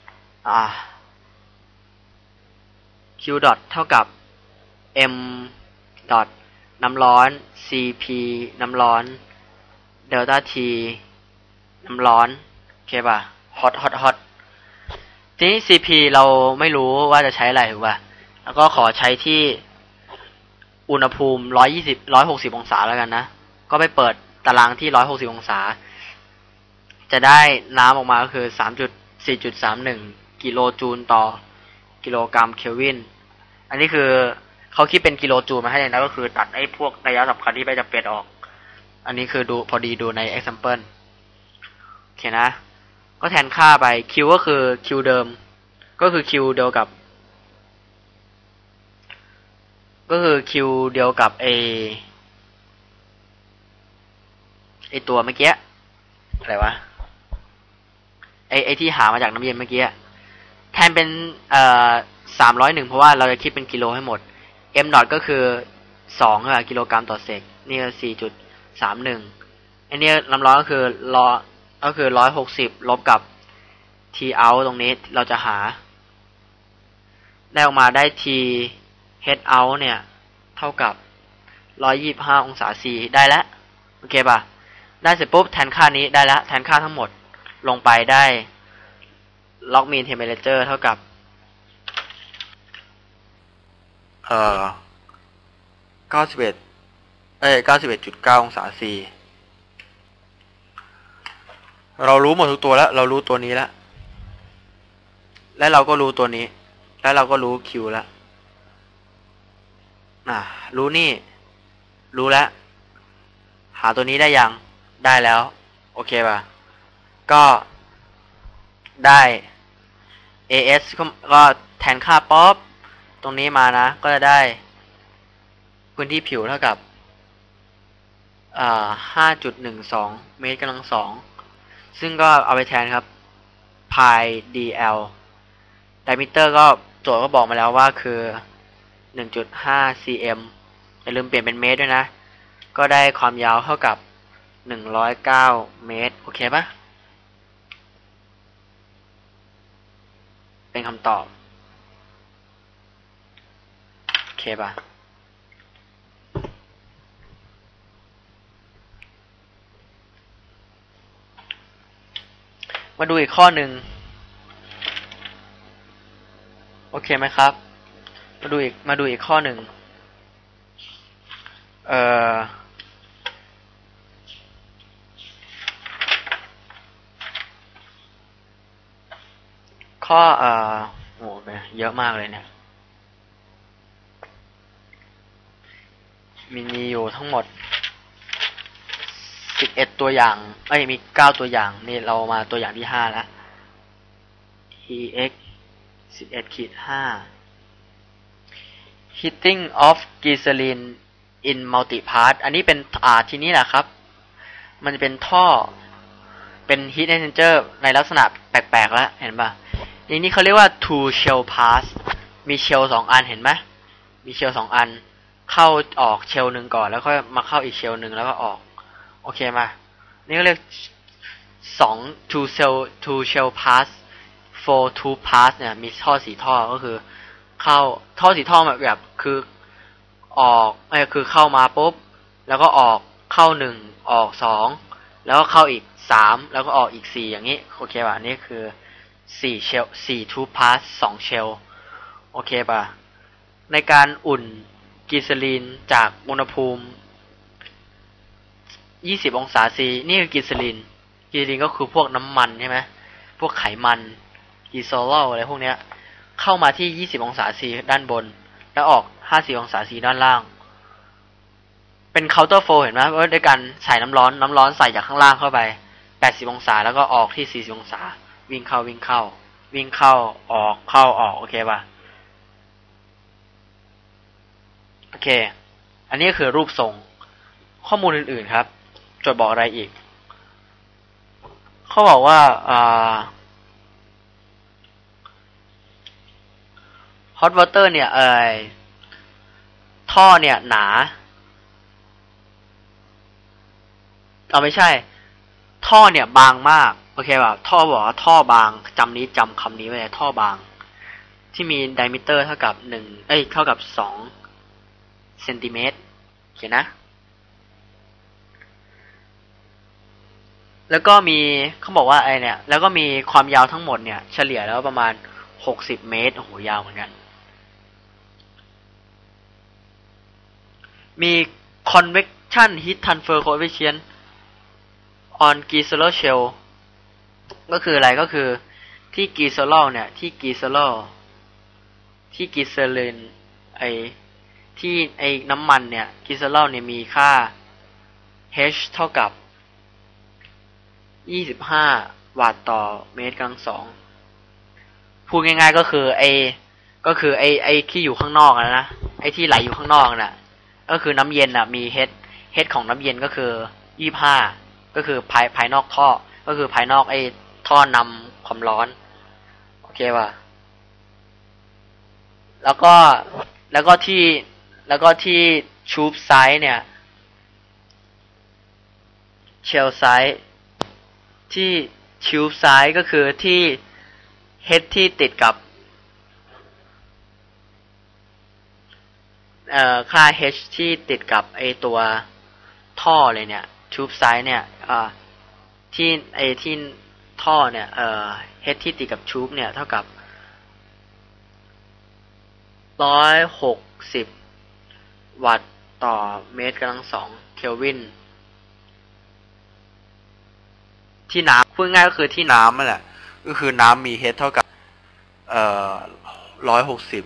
Q ดอทเท่ากับ M ดอทน้ำร้อน CP น้ำร้อนเดลต้า T น้ำร้อนโอเคป่ะ hot ทีนี้ CP เราไม่รู้ว่าจะใช้อะไรถูกป่ะแล้วก็ขอใช้ที่อุณหภูมิ160องศาแล้วกันนะก็ไปเปิดตารางที่160องศาจะได้น้ำออกมาก็คือ 4.31 กิโลจูลต่อกิโลกรัมเคลวินอันนี้คือเขาคิดเป็นกิโลจูลมาให้เลยนะก็คือตัดไอ้พวกระยะสำคัญที่ไม่จำเป็นออกอันนี้คือพอดีดูใน example โอเคนะก็แทนค่าไป Q ก็คือ Q เดิมก็คือ Q เดียวกับไอตัวเมื่อกี้อะไรวะไอที่หามาจากน้ำเย็นเมื่อกี้แทนเป็น301เพราะว่าเราจะคิดเป็นกิโลให้หมด m นอตก็คือ2กิโลกรัมต่อเซกนี่ก็ 4.31 อันนี้น้ำร้อนก็คือ160ลบกับ T out ตรงนี้เราจะหาได้ออกมาได้ T head out เนี่ยเท่ากับ125องศา C ได้แล้วโอเคป่ะได้เสร็จปุ๊บแทนค่านี้ได้แล้วแทนค่าทั้งหมดลงไปได้ล็อกมีนเทมเพอเรเจอร์เท่ากับ91.9 องศา C เรารู้หมดทุกตัวแล้วเรารู้ตัวนี้แล้วและเราก็รู้ตัวนี้และเราก็รู้ Q แล้วรู้นี่รู้แล้วหาตัวนี้ได้ยังได้แล้วโอเคป่ะก็ได้ AS ก็แทนค่าป๊อปตรงนี้มานะก็จะได้พื้นที่ผิวเท่ากับ5.12 เมตรกำลัง2ซึ่งก็เอาไปแทนครับ pi dl diameter ก็โจทย์ก็บอกมาแล้วว่าคือ 1.5 cm อย่าลืมเปลี่ยนเป็นเมตรด้วยนะก็ได้ความยาวเท่ากับ109 เมตรโอเคปะเป็นคำตอบโอเคปะมาดูอีกข้อหนึ่งโอเคไหมครับมาดูอีกข้อหนึ่งข้อโหเยอะมากเลยเนี่ยมีอยู่ทั้งหมด11ตัวอย่างมี9ตัวอย่างนี่เรามาตัวอย่างที่5แล้ว ex 11-5 heating of glycerin in multipart อันนี้เป็นทีนี้แหละครับมันจะเป็นท่อเป็น heat exchanger ในลักษณะแปลกๆแล้วเห็นป่ะอย่างนี้เขาเรียกว่า two shell pass มีเชล2 อันเห็นไหมมีเชล2 อันเข้าออกเชลหนึ่งก่อนแล้วก็มาเข้าอีกเชลหนึ่งแล้วก็ออกโอเคมานี่ก็เรียกtwo shell pass for two pass เนี่ยมีท่อ4 ท่อก็คือเข้าท่อ4 ท่อแบบคือออกคือเข้ามาปุ๊บแล้วก็ออกเข้า1ออก2แล้วก็เข้าอีก3แล้วก็ออกอีก4อย่างนี้โอเคป่ะนี่คือ4 shell 4 two pass 2 shell โอเคป่ะในการอุ่นกีซาลีนจากอุณหภูมิ20 องศาซีนี่คือกีซาลีนก็คือพวกน้ำมันใช่ไหมพวกไขมันกีโซลอะไรพวกเนี้ยเข้ามาที่20 องศาซีด้านบนแล้วออก50 องศาซีด้านล่างเป็นเคาน์เตอร์โฟลเห็นไหมว่าด้วยการใส่น้ำร้อนใส่จากข้างล่างเข้าไป80 องศาแล้วก็ออกที่40 องศาวิ่งเข้าออกโอเคป่ะโอเคอันนี้คือรูปทรงข้อมูลอื่นๆครับจดบอกอะไรอีกเขาบอกว่าhot water เนี่ยท่อเนี่ยหนาไม่ใช่ท่อเนี่ยบางมากโอเคป่ะท่อบอกว่าท่อบางจำคำนี้ไว้เลยท่อบางที่มี diameter เท่ากับเท่ากับ2 เซนติเมตรโอเคนะแล้วก็มีเขาบอกว่าเนี่ยแล้วก็มีความยาวทั้งหมดเนี่ยเฉลี่ยแล้วประมาณ60 เมตรโอ้โหยาวเหมือนกันมี convection heat transfer coefficient on Giesler shell ก็คืออะไรก็คือที่ Giesler เนี่ยที่Giesler ที่น้ำมันเนี่ย Giesler เนี่ยมีค่า H เท่ากับ25 วัตต์ต่อเมตรกำลัง2พูดง่ายๆก็คือที่อยู่ข้างนอกนะไอ้ที่ไหลอยู่ข้างนอกน่ะก็คือน้ำเย็นน่ะมีเฮดของน้ำเย็นก็คือ25ก็คือภายนอกท่อก็คือภายนอกไอ้ท่อนำความร้อนโอเคป่ะแล้วก็ที่ชูบไซส์เนี่ยเชลไซส์ที่ชูบไซส์ก็คือที่เฮดที่ติดกับค่า H ที่ติดกับไอตัวท่อเลยเนี่ยทูบไซส์เนี่ยที่ท่อเนี่ยH ที่ติดกับทูบเนี่ยเท่ากับ160 วัตต์ต่อเมตรกำลัง2เคลวินที่น้ำพูดง่ายก็คือที่น้ำนั่นแหละก็คือน้ำมี H เท่ากับ160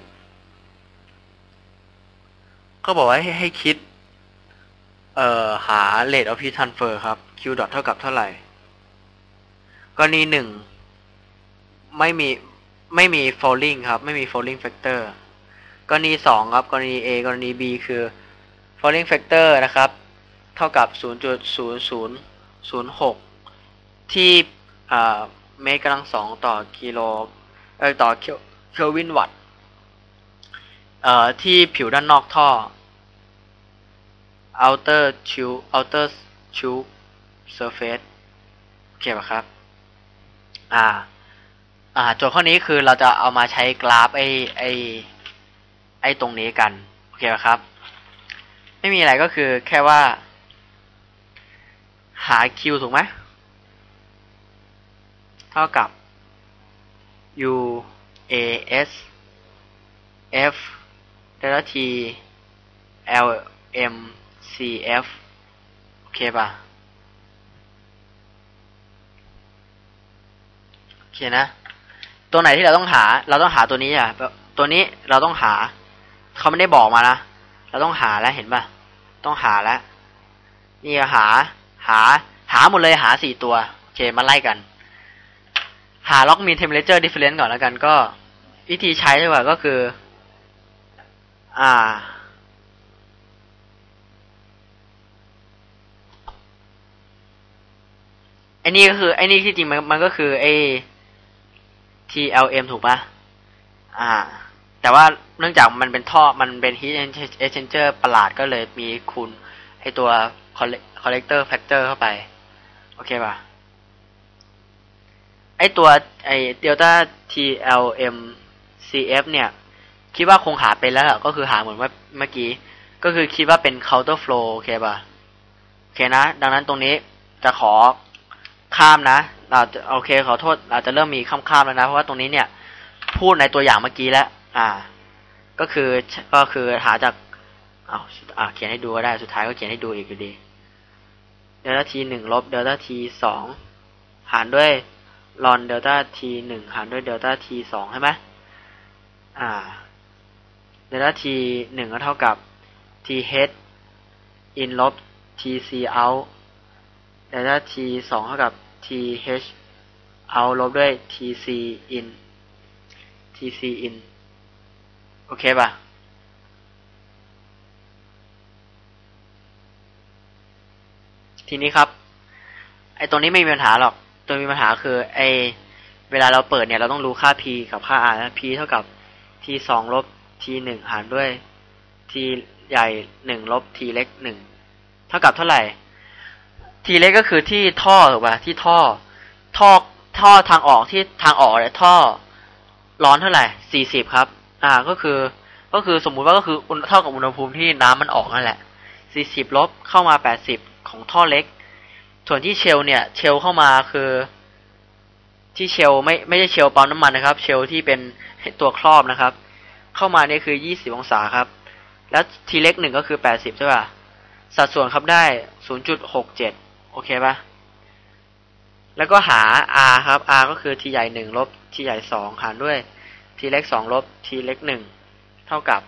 ก็บอกว่าให้คิดหา rate of heat transfer ครับ Q dot เท่ากับเท่าไหร่กรณี1ไม่มี falling ครับไม่มี falling factor กรณี2ครับกรณี A กรณี B คือ falling factor นะครับเท่ากับ 0.0006 ที่เมตรกำลัง2ต่อกิโลต่อเคลวินวัตต์ที่ผิวด้านนอกท่อ outer tube surface โอเคป่ะครับโจทย์ข้อนี้คือเราจะเอามาใช้กราฟไอ้ตรงนี้กันโอเคป่ะครับไม่มีอะไรก็คือแค่ว่าหา Q ถูกไหมเท่ากับ U A S F delta T L M C F โอเคป่ะโอเคนะตัวไหนที่เราต้องหาตัวนี้ตัวนี้เราต้องหาเขาไม่ได้บอกมานะเราต้องหาแล้วเห็นป่ะต้องหาแล้วนี่หาหมดเลยหา4ตัวโอเคมาไล่กันหา log mean temperature difference ก่อนแล้วกันก็วิธีใช้ดีกว่าก็คือไอ้นี่ก็คือไอ้นี่ที่จริงมันก็คือไอ้ TLM ถูกปะแต่ว่าเนื่องจากมันเป็นท่อมันเป็น heat exchanger ประหลาดก็เลยมีคูณไอตัว collector factor เข้าไปโอเคป่ะไอตัวไอ delta TLM CF เนี่ยคิดว่าคงหาเป็นแล้วก็คือหาเหมือนว่าเมื่อกี้ก็คือคิดว่าเป็น counter flow โอเคป่ะโอเคนะดังนั้นตรงนี้จะขอข้ามนะโอเคขอโทษอาจจะเริ่มมีข้ามแล้วนะเพราะว่าตรงนี้เนี่ยพูดในตัวอย่างเมื่อกี้แล้วก็คือหาจากเขียนให้ดูก็ได้สุดท้ายก็เขียนให้ดูอีกอยู่ดีเดลต้าที1ลบเดลต้าที2หารด้วยลอนเดลต้าที1หารด้วยเดลต้าที2ใช่ไหมเดลต้าที1ก็เท่ากับ th in ลบ tc out เดลต้าที2เท่ากับ th out ลบด้วย tc in โอเคป่ะทีนี้ครับไอตรงนี้ไม่มีปัญหาหรอกตัวมีปัญหาคือไอเวลาเราเปิดเนี่ยเราต้องรู้ค่า p กับค่า r นะ p เท่ากับ t 2ลบ t 1หารด้วย t ใหญ่1ลบ t เล็ก1เท่ากับเท่าไหร่ t เล็กก็คือที่ท่อถูกป่ะที่ท่อทางออกที่ทางออกเนี่ยท่อร้อนเท่าไหร่40ครับก็คือสมมุติว่าก็คือเท่ากับอุณหภูมิที่น้ำมันออกนั่นแหละ40ลบเข้ามา80ของท่อเล็กส่วนที่เชลเนี่ยเชลเข้ามาคือที่เชลไม่ใช่เชลปั๊มน้ำมันนะครับเชลที่เป็นตัวครอบนะครับเข้ามาเนี่ยคือ20องศาครับแล้วทีเล็ก1ก็คือ80ใช่ป่ะสัดส่วนครับได้ 0.67 โอเคป่ะแล้วก็หา r ครับ r ก็คือ t ใหญ่1ลบ t ใหญ่2หารด้วย t เล็ก2ลบ t เล็ก1เท่ากับ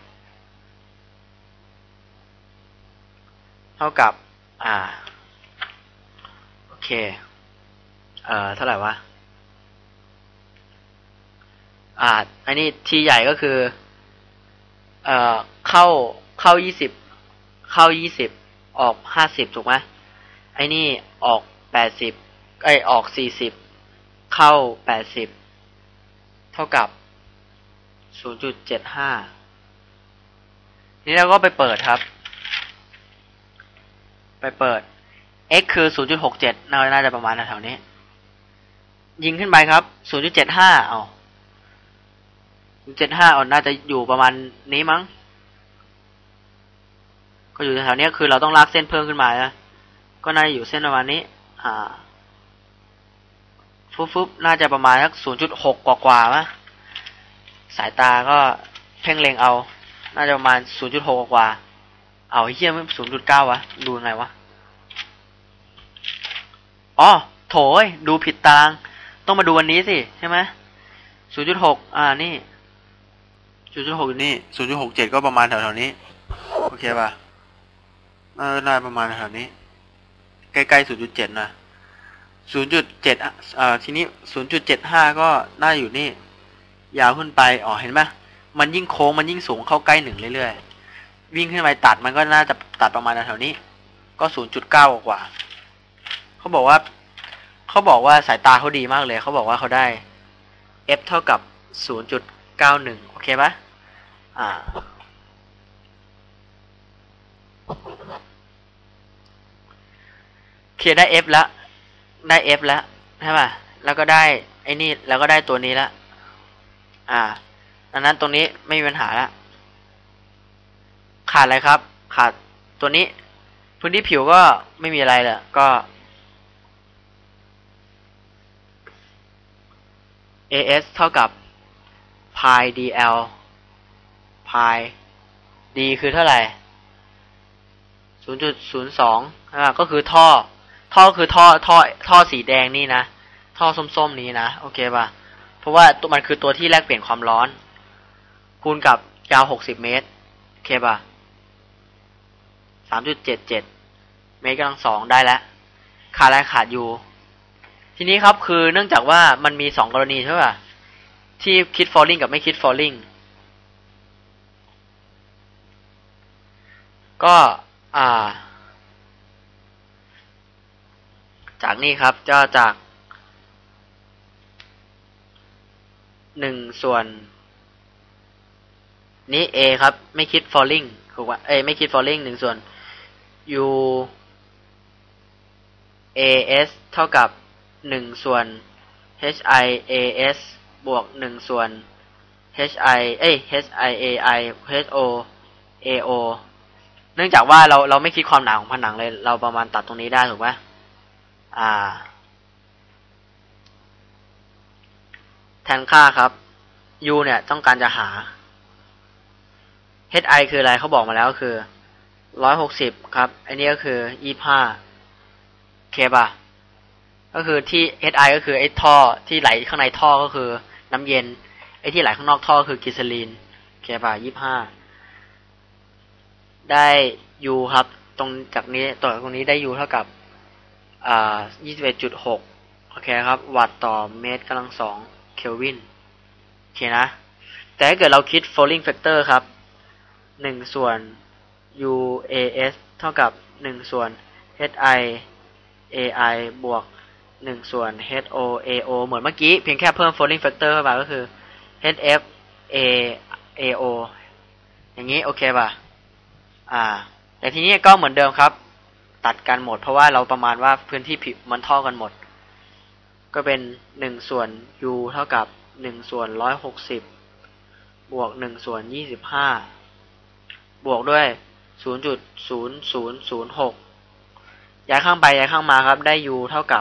โอเคเท่าไหร่วะอันนี้ t ใหญ่ก็คือเข้า20ออก50ถูกไหมไอ้นี่ออก80ออก40เข้า80เท่ากับ 0.75 นี่เราก็ไปเปิดครับไปเปิด x คือ 0.67 น่าจะประมาณแถวนี้ยิงขึ้นไปครับ 0.75 0.75 น่าจะอยู่ประมาณนี้มั้งก็อยู่แถวนี้คือเราต้องลากเส้นเพิ่มขึ้นมานะก็น่าจะอยู่เส้นประมาณนี้ฟุบน่าจะประมาณสัก 0.6 กว่าๆมั้ยสายตาก็เพ่งเล็งเอาน่าจะประมาณ 0.6 กว่าเหี้ยมัน 0.9 วะดูไงวะโถยดูผิดตารางต้องมาดูวันนี้สิใช่ไหม 0.6 นี่ 0.6 อยู่นี่ 0.67 ก็ประมาณแถวๆนี้โอเคป่ะน่าประมาณแถวนี้ใกล้ๆ 0.7 นะ 0.7 ทีนี้ 0.75 ก็น่าอยู่นี่ยาวขึ้นไปเห็นไหมมันยิ่งโค้งมันยิ่งสูงเข้าใกล้1เรื่อยๆวิ่งขึ้นไปตัดมันก็น่าจะตัดประมาณแถวนี้ก็ 0.9 กว่าเขาบอกว่าสายตาเขาดีมากเลยเขาบอกว่าเขาได้ f เท่ากับ 0.91 โอเคปะเคได้ f แล้วใช่ป่ะแล้วก็ได้ไอ้นี่แล้วก็ได้ตัวนี้แล้วดังนั้นตรงนี้ไม่มีปัญหาแล้วขาดอะไรครับขาดตัวนี้พื้นที่ผิวก็ไม่มีอะไรเลยก็ as เท่ากับ pi dl pi d คือเท่าไหร่ 0.02 ก็คือท่อคือท่อสีแดงนี่นะท่อส้มๆนี้นะโอเคป่ะเพราะว่ามันคือตัวที่แลกเปลี่ยนความร้อนคูณกับยาว60เมตรโอเคป่ะ 3.77 เมตรกำลัง2ได้แล้วขาดอยู่ทีนี้ครับคือเนื่องจากว่ามันมี2กรณีใช่ป่ะที่คิด falling กับไม่คิด falling ก็จากนี่ครับจะจาก 1 ส่วนนี้ a ครับไม่คิด falling ถูกป่ะไม่คิด falling 1 ส่วน u as เท่ากับ1 ส่วน h i as บวก1 ส่วน h i ai h o ao เนื่องจากว่าเราไม่คิดความหนาของผนังเลยเราประมาณตัดตรงนี้ได้ถูกไหมแทนค่าครับ u เนี่ยต้องการจะหา hi คืออะไรเขาบอกมาแล้วคือ160ครับอันนี้ก็คือ25โอเคป่ะก็คือที่ hi ก็คือไอ้ท่อที่ไหลข้างในท่อก็คือน้ำเย็นไอ้ที่ไหลข้างนอกท่อก็คือกลีเซอรีนโอเคป่ะ25ได้ u ครับตรงจากนี้ตัวตรงนี้ได้ u เท่ากับ21.6 โอเคครับวัตต์ต่อเมตรกำลัง2เคลวินโอเคนะแต่ถ้าเกิดเราคิด falling factor ครับ1 ส่วน UAS เท่ากับ1 ส่วน HI AI บวก1 ส่วน HO AO เหมือนเมื่อกี้เพียงแค่เพิ่ม falling factor เข้ามาก็คือ HF AO อย่างนี้โอเคป่ะแต่ทีนี้ก็เหมือนเดิมครับตัดกันหมดเพราะว่าเราประมาณว่าพื้นที่ผิวมันเท่ากันหมดก็เป็น1 ส่วน U เท่ากับ1 ส่วน160บวก1 ส่วน25บวกด้วย 0.0006 ย้ายข้างไปย้ายข้างมาครับได้ U เท่ากับ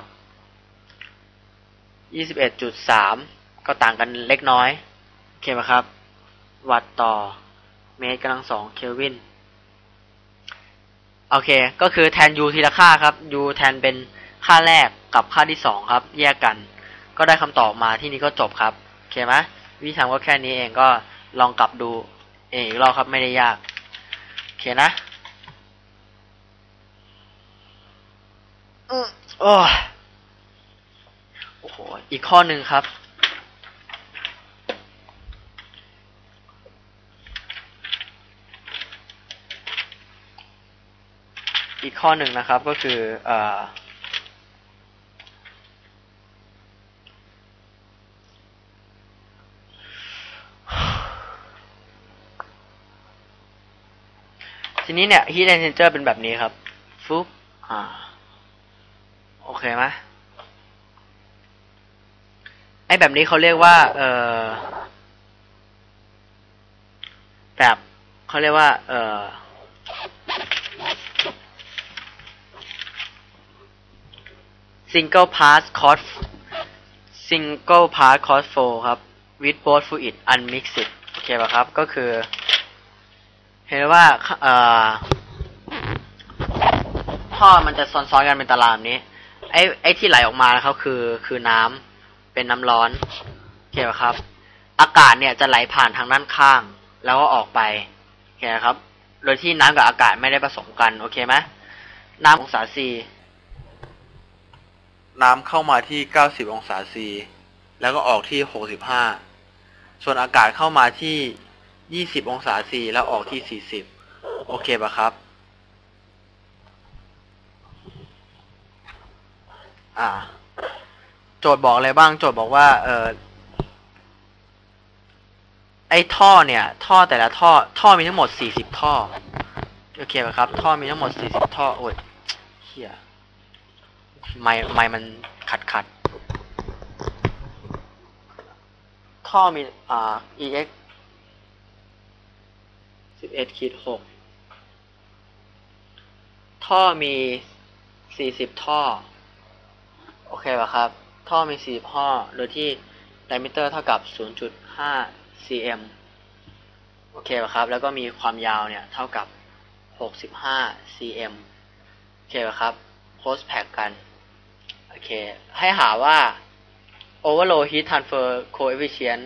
21.3 ก็ต่างกันเล็กน้อยโอเคไหมครับวัตต์ต่อเมตรกำลัง2เคลวินโอเคก็คือแทน U ทีละค่าครับ U แทนเป็นค่าแรกกับค่าที่2ครับแยกกันก็ได้คำตอบมาที่นี้ก็จบครับโอเคไหมวิธีทำก็แค่นี้เองก็ลองกลับดูอีกรอบครับไม่ได้ยากโอเคนะโอ้โหอีกข้อหนึ่งครับอีกข้อหนึ่งนะครับก็คือทีนี้เนี่ย heat exchanger เป็นแบบนี้ครับฟึบโอเคไหมไอ้แบบนี้เขาเรียกว่าแบบเขาเรียกว่าsingle pass cross flow ครับ with both fluid unmixed โอเคป่ะครับก็คือเห็นว่าท่อมันจะซ้อนๆกันเป็นตารางนี้ไอ้ที่ไหลออกมานะครับคือน้ำเป็นน้ำร้อนโอเคป่ะครับอากาศเนี่ยจะไหลผ่านทางด้านข้างแล้วก็ออกไปโอเคครับโดยที่น้ำกับอากาศไม่ได้ผสมกันโอเคไหมน้ำองศา C น้ำเข้ามาที่90องศา C แล้วก็ออกที่65ส่วนอากาศเข้ามาที่20องศา C แล้วออกที่40โอเคป่ะครับโจทย์บอกอะไรบ้างโจทย์บอกว่าไอ้ท่อเนี่ยท่อแต่ละท่อมีทั้งหมด40ท่อโอเคป่ะครับท่อมีทั้งหมด40ท่อโอ้ยเหี้ยไมค์มันขัดท่อมีEX 11-6ท่อมี40ท่อโอเคป่ะครับท่อมี40ท่อโดยที่ diameter เท่ากับ 0.5 cm โอเคป่ะครับแล้วก็มีความยาวเนี่ยเท่ากับ65 cm โอเคป่ะครับ close pack กันโอเคให้หาว่า overload heat transfer coefficient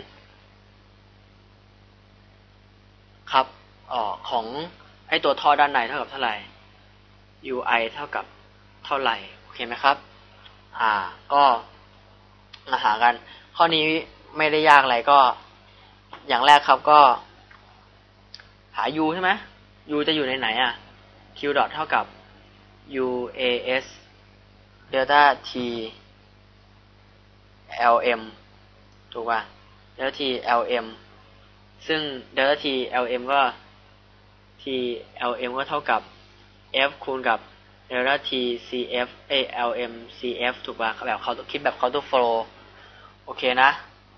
ครับของไอตัวท่อด้านในเท่ากับเท่าไหร่ UI เท่ากับเท่าไหร่โอเคไหมครับก็มาหากันข้อนี้ไม่ได้ยากอะไรก็อย่างแรกครับก็หา U ใช่ไหม U จะอยู่ในไหนQ dot เท่ากับ UAS delta T LM ถูกป่ะ delta t lm ซึ่ง delta t lm ก็ t lm ก็เท่ากับ f คูณกับ delta t cf lm cf ถูกป่ะแบบเขาคิดแบบ counter flow โอเคนะ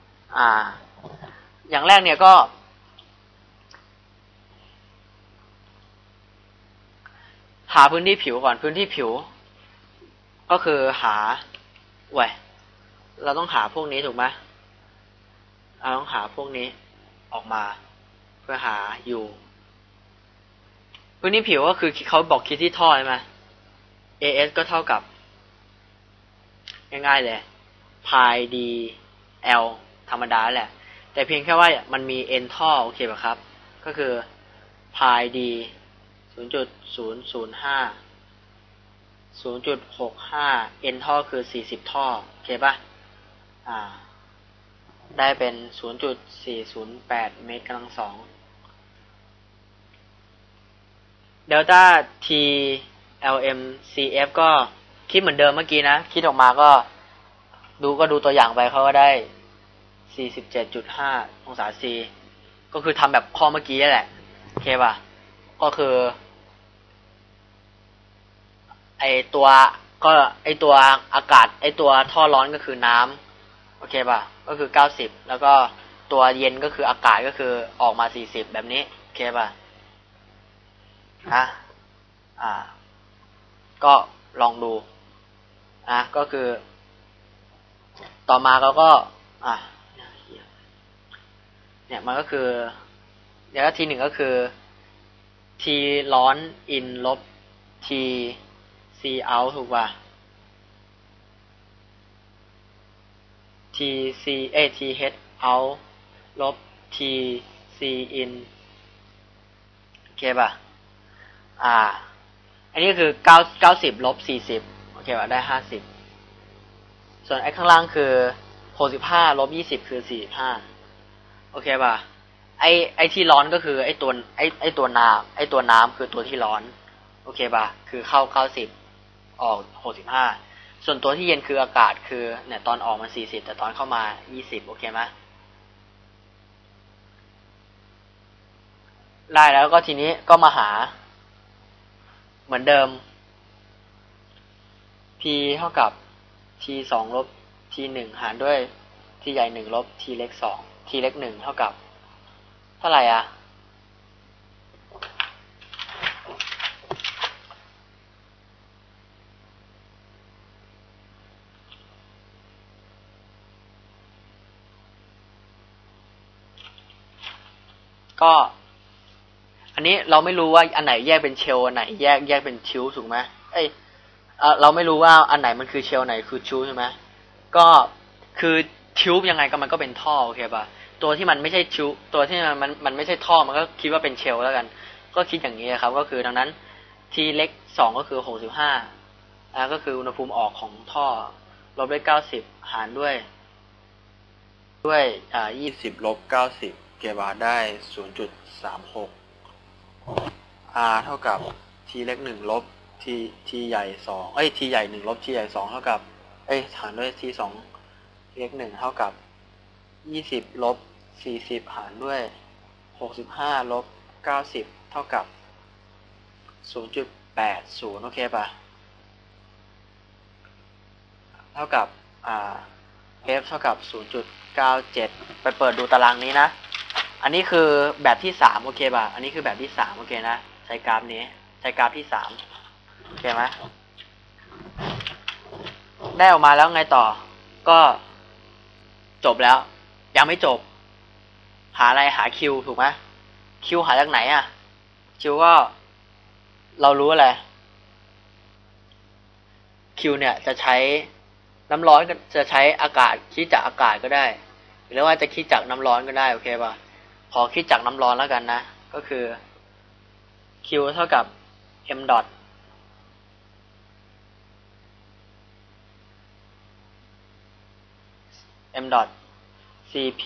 อย่างแรกเนี่ยก็หาพื้นที่ผิวก่อนพื้นที่ผิวก็คือหาเราต้องหาพวกนี้ถูกไหมเราต้องหาพวกนี้ออกมาเพื่อหาอยู่พื้นที่ผิวก็คือเขาบอกคิดที่ท่อใช่ไหม as ก็เท่ากับง่ายๆเลย pi d l ธรรมดาแหละแต่เพียงแค่ว่ามันมี n ท่อโอเคป่ะครับก็คือ pi d 0.005 0.65 n ท่อคือ40ท่อโอเคป่ะได้เป็น 0.408 เมตรกำลังสองเดลต้า t lm cf ก็คิดเหมือนเดิมเมื่อกี้นะคิดออกมาก็ดูตัวอย่างไปเขาก็ได้ 47.5 องศา C ก็คือทำแบบข้อเมื่อกี้แหละโอเคป่ะก็คือไอตัวอากาศไอตัวท่อร้อนก็คือน้ำโอเคป่ะก็คือ90แล้วก็ตัวเย็นก็คืออากาศก็คือออกมา40แบบนี้โอเคป่ะก็ลองดูก็คือต่อมาเราก็เนี่ยมันก็คือเดี๋ยวทีหนึ่งก็คือ t ร้อน in ลบ t c out ถูกป่ะ t h out ลบ t c in โอเคป่ะอันนี้คือ90ลบ40โอเคป่ะได้50ส่วนไอ้ข้างล่างคือ65ลบ20คือ45โอเคป่ะไอ้ที่ร้อนก็คือไอ้ตัวน้ำคือตัวที่ร้อนโอเคป่ะคือเข้า90ออก65ส่วนตัวที่เย็นคืออากาศคือเนี่ยตอนออกมา40แต่ตอนเข้ามา20โอเคไหมได้แล้วก็ทีนี้ก็มาหาเหมือนเดิม p เท่ากับ t 2ลบ t 1หารด้วย t ใหญ่1ลบ t เล็ก2 t เล็ก1เท่ากับเท่าไหร่ก็อันนี้เราไม่รู้ว่าอันไหนแยกเป็นเชลอันไหนแยกเป็นชิวถูกไหมเราไม่รู้ว่าอันไหนมันคือเชลไหนคือชิวใช่ไหมก็คือชิวยังไงก็มันก็เป็นท่อโอเคป่ะตัวที่มันไม่ใช่ชิวตัวที่มันไม่ใช่ท่อมันก็คิดว่าเป็นเชลแล้วกันก็คิดอย่างนี้ครับก็คือดังนั้น t เล็ก2ก็คือ65ก็คืออุณหภูมิออกของท่อลบด้วย90หารด้วย 20ลบ90เกียร์บาร์ได้ 0.36 r เท่ากับ t เล็ก1ลบ t ใหญ่2t ใหญ่1ลบ t ใหญ่2เท่ากับหารด้วย t 2 t เล็ก1เท่ากับ20ลบ40หารด้วย65ลบ90เท่ากับ 0.80 โอเคป่ะเท่ากับf เท่ากับ 0.97 ไปเปิดดูตารางนี้นะอันนี้คือแบบที่3โอเคป่ะอันนี้คือแบบที่3โอเคนะใช้กราฟนี้ใช้กราฟที่3โอเคไหมได้ออกมาแล้วไงต่อก็จบแล้วยังไม่จบหาอะไรหา Q ถูกไหม Q หาจากไหนQ ก็เรารู้อะไร Q เนี่ยจะใช้น้ำร้อนจะใช้อากาศคิดจากอากาศก็ได้หรือว่าจะคิดจากน้ำร้อนก็ได้โอเคป่ะขอคิดจากน้ำร้อนแล้วกันนะก็คือ Q เท่ากับ m dot m dot cp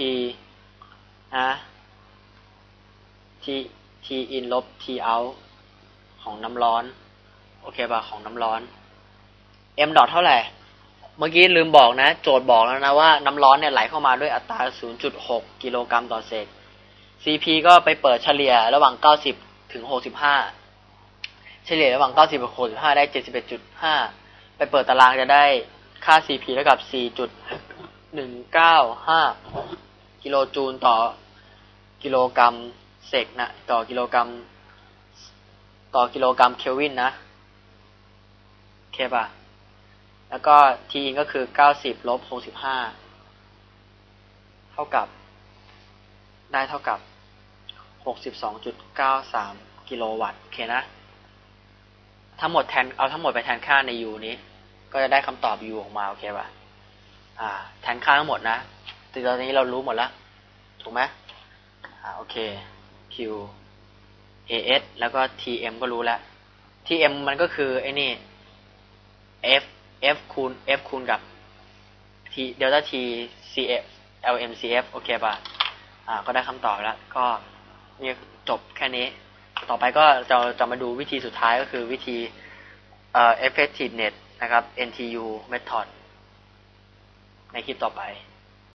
t in ลบ t out ของน้ำร้อนโอเคป่ะของน้ำร้อน m dot เท่าไหร่เมื่อกี้ลืมบอกนะโจทย์บอกแล้วนะว่าน้ำร้อนเนี่ยไหลเข้ามาด้วยอัตรา 0.6 กิโลกรัมต่อเซก CP ก็ไปเปิดเฉลี่ยระหว่าง 90 ถึง 65 เฉลี่ยระหว่าง 90 ถึง 65 ได้ 71.5 ไปเปิดตารางจะได้ค่า CP เท่ากับ 4.195 กิโลจูลต่อกิโลกรัมเซกนะต่อกิโลกรัมเคลวินนะโอเคป่ะแล้วก็ T ก็คือ 90 ลบ 65 เท่ากับ 62.93 กิโลวัตต์โอเคนะทั้งหมดไปแทนค่าใน U นี้ก็จะได้คำตอบ U ออกมาโอเคป่ะแทนค่าทั้งหมดนะตอนนี้เรารู้หมดแล้วถูกไหมโอเค Q AS แล้วก็ TM ก็รู้แล้ว TM มันก็คือไอ้นี่ F คูณกับ T เดลต้า T CF LMCF โอเคป่ะก็ได้คำตอบแล้วก็นี่จบแค่นี้ต่อไปก็จะมาดูวิธีสุดท้ายก็คือวิธีeffectiveness นะครับ NTU method ในคลิปต่อไป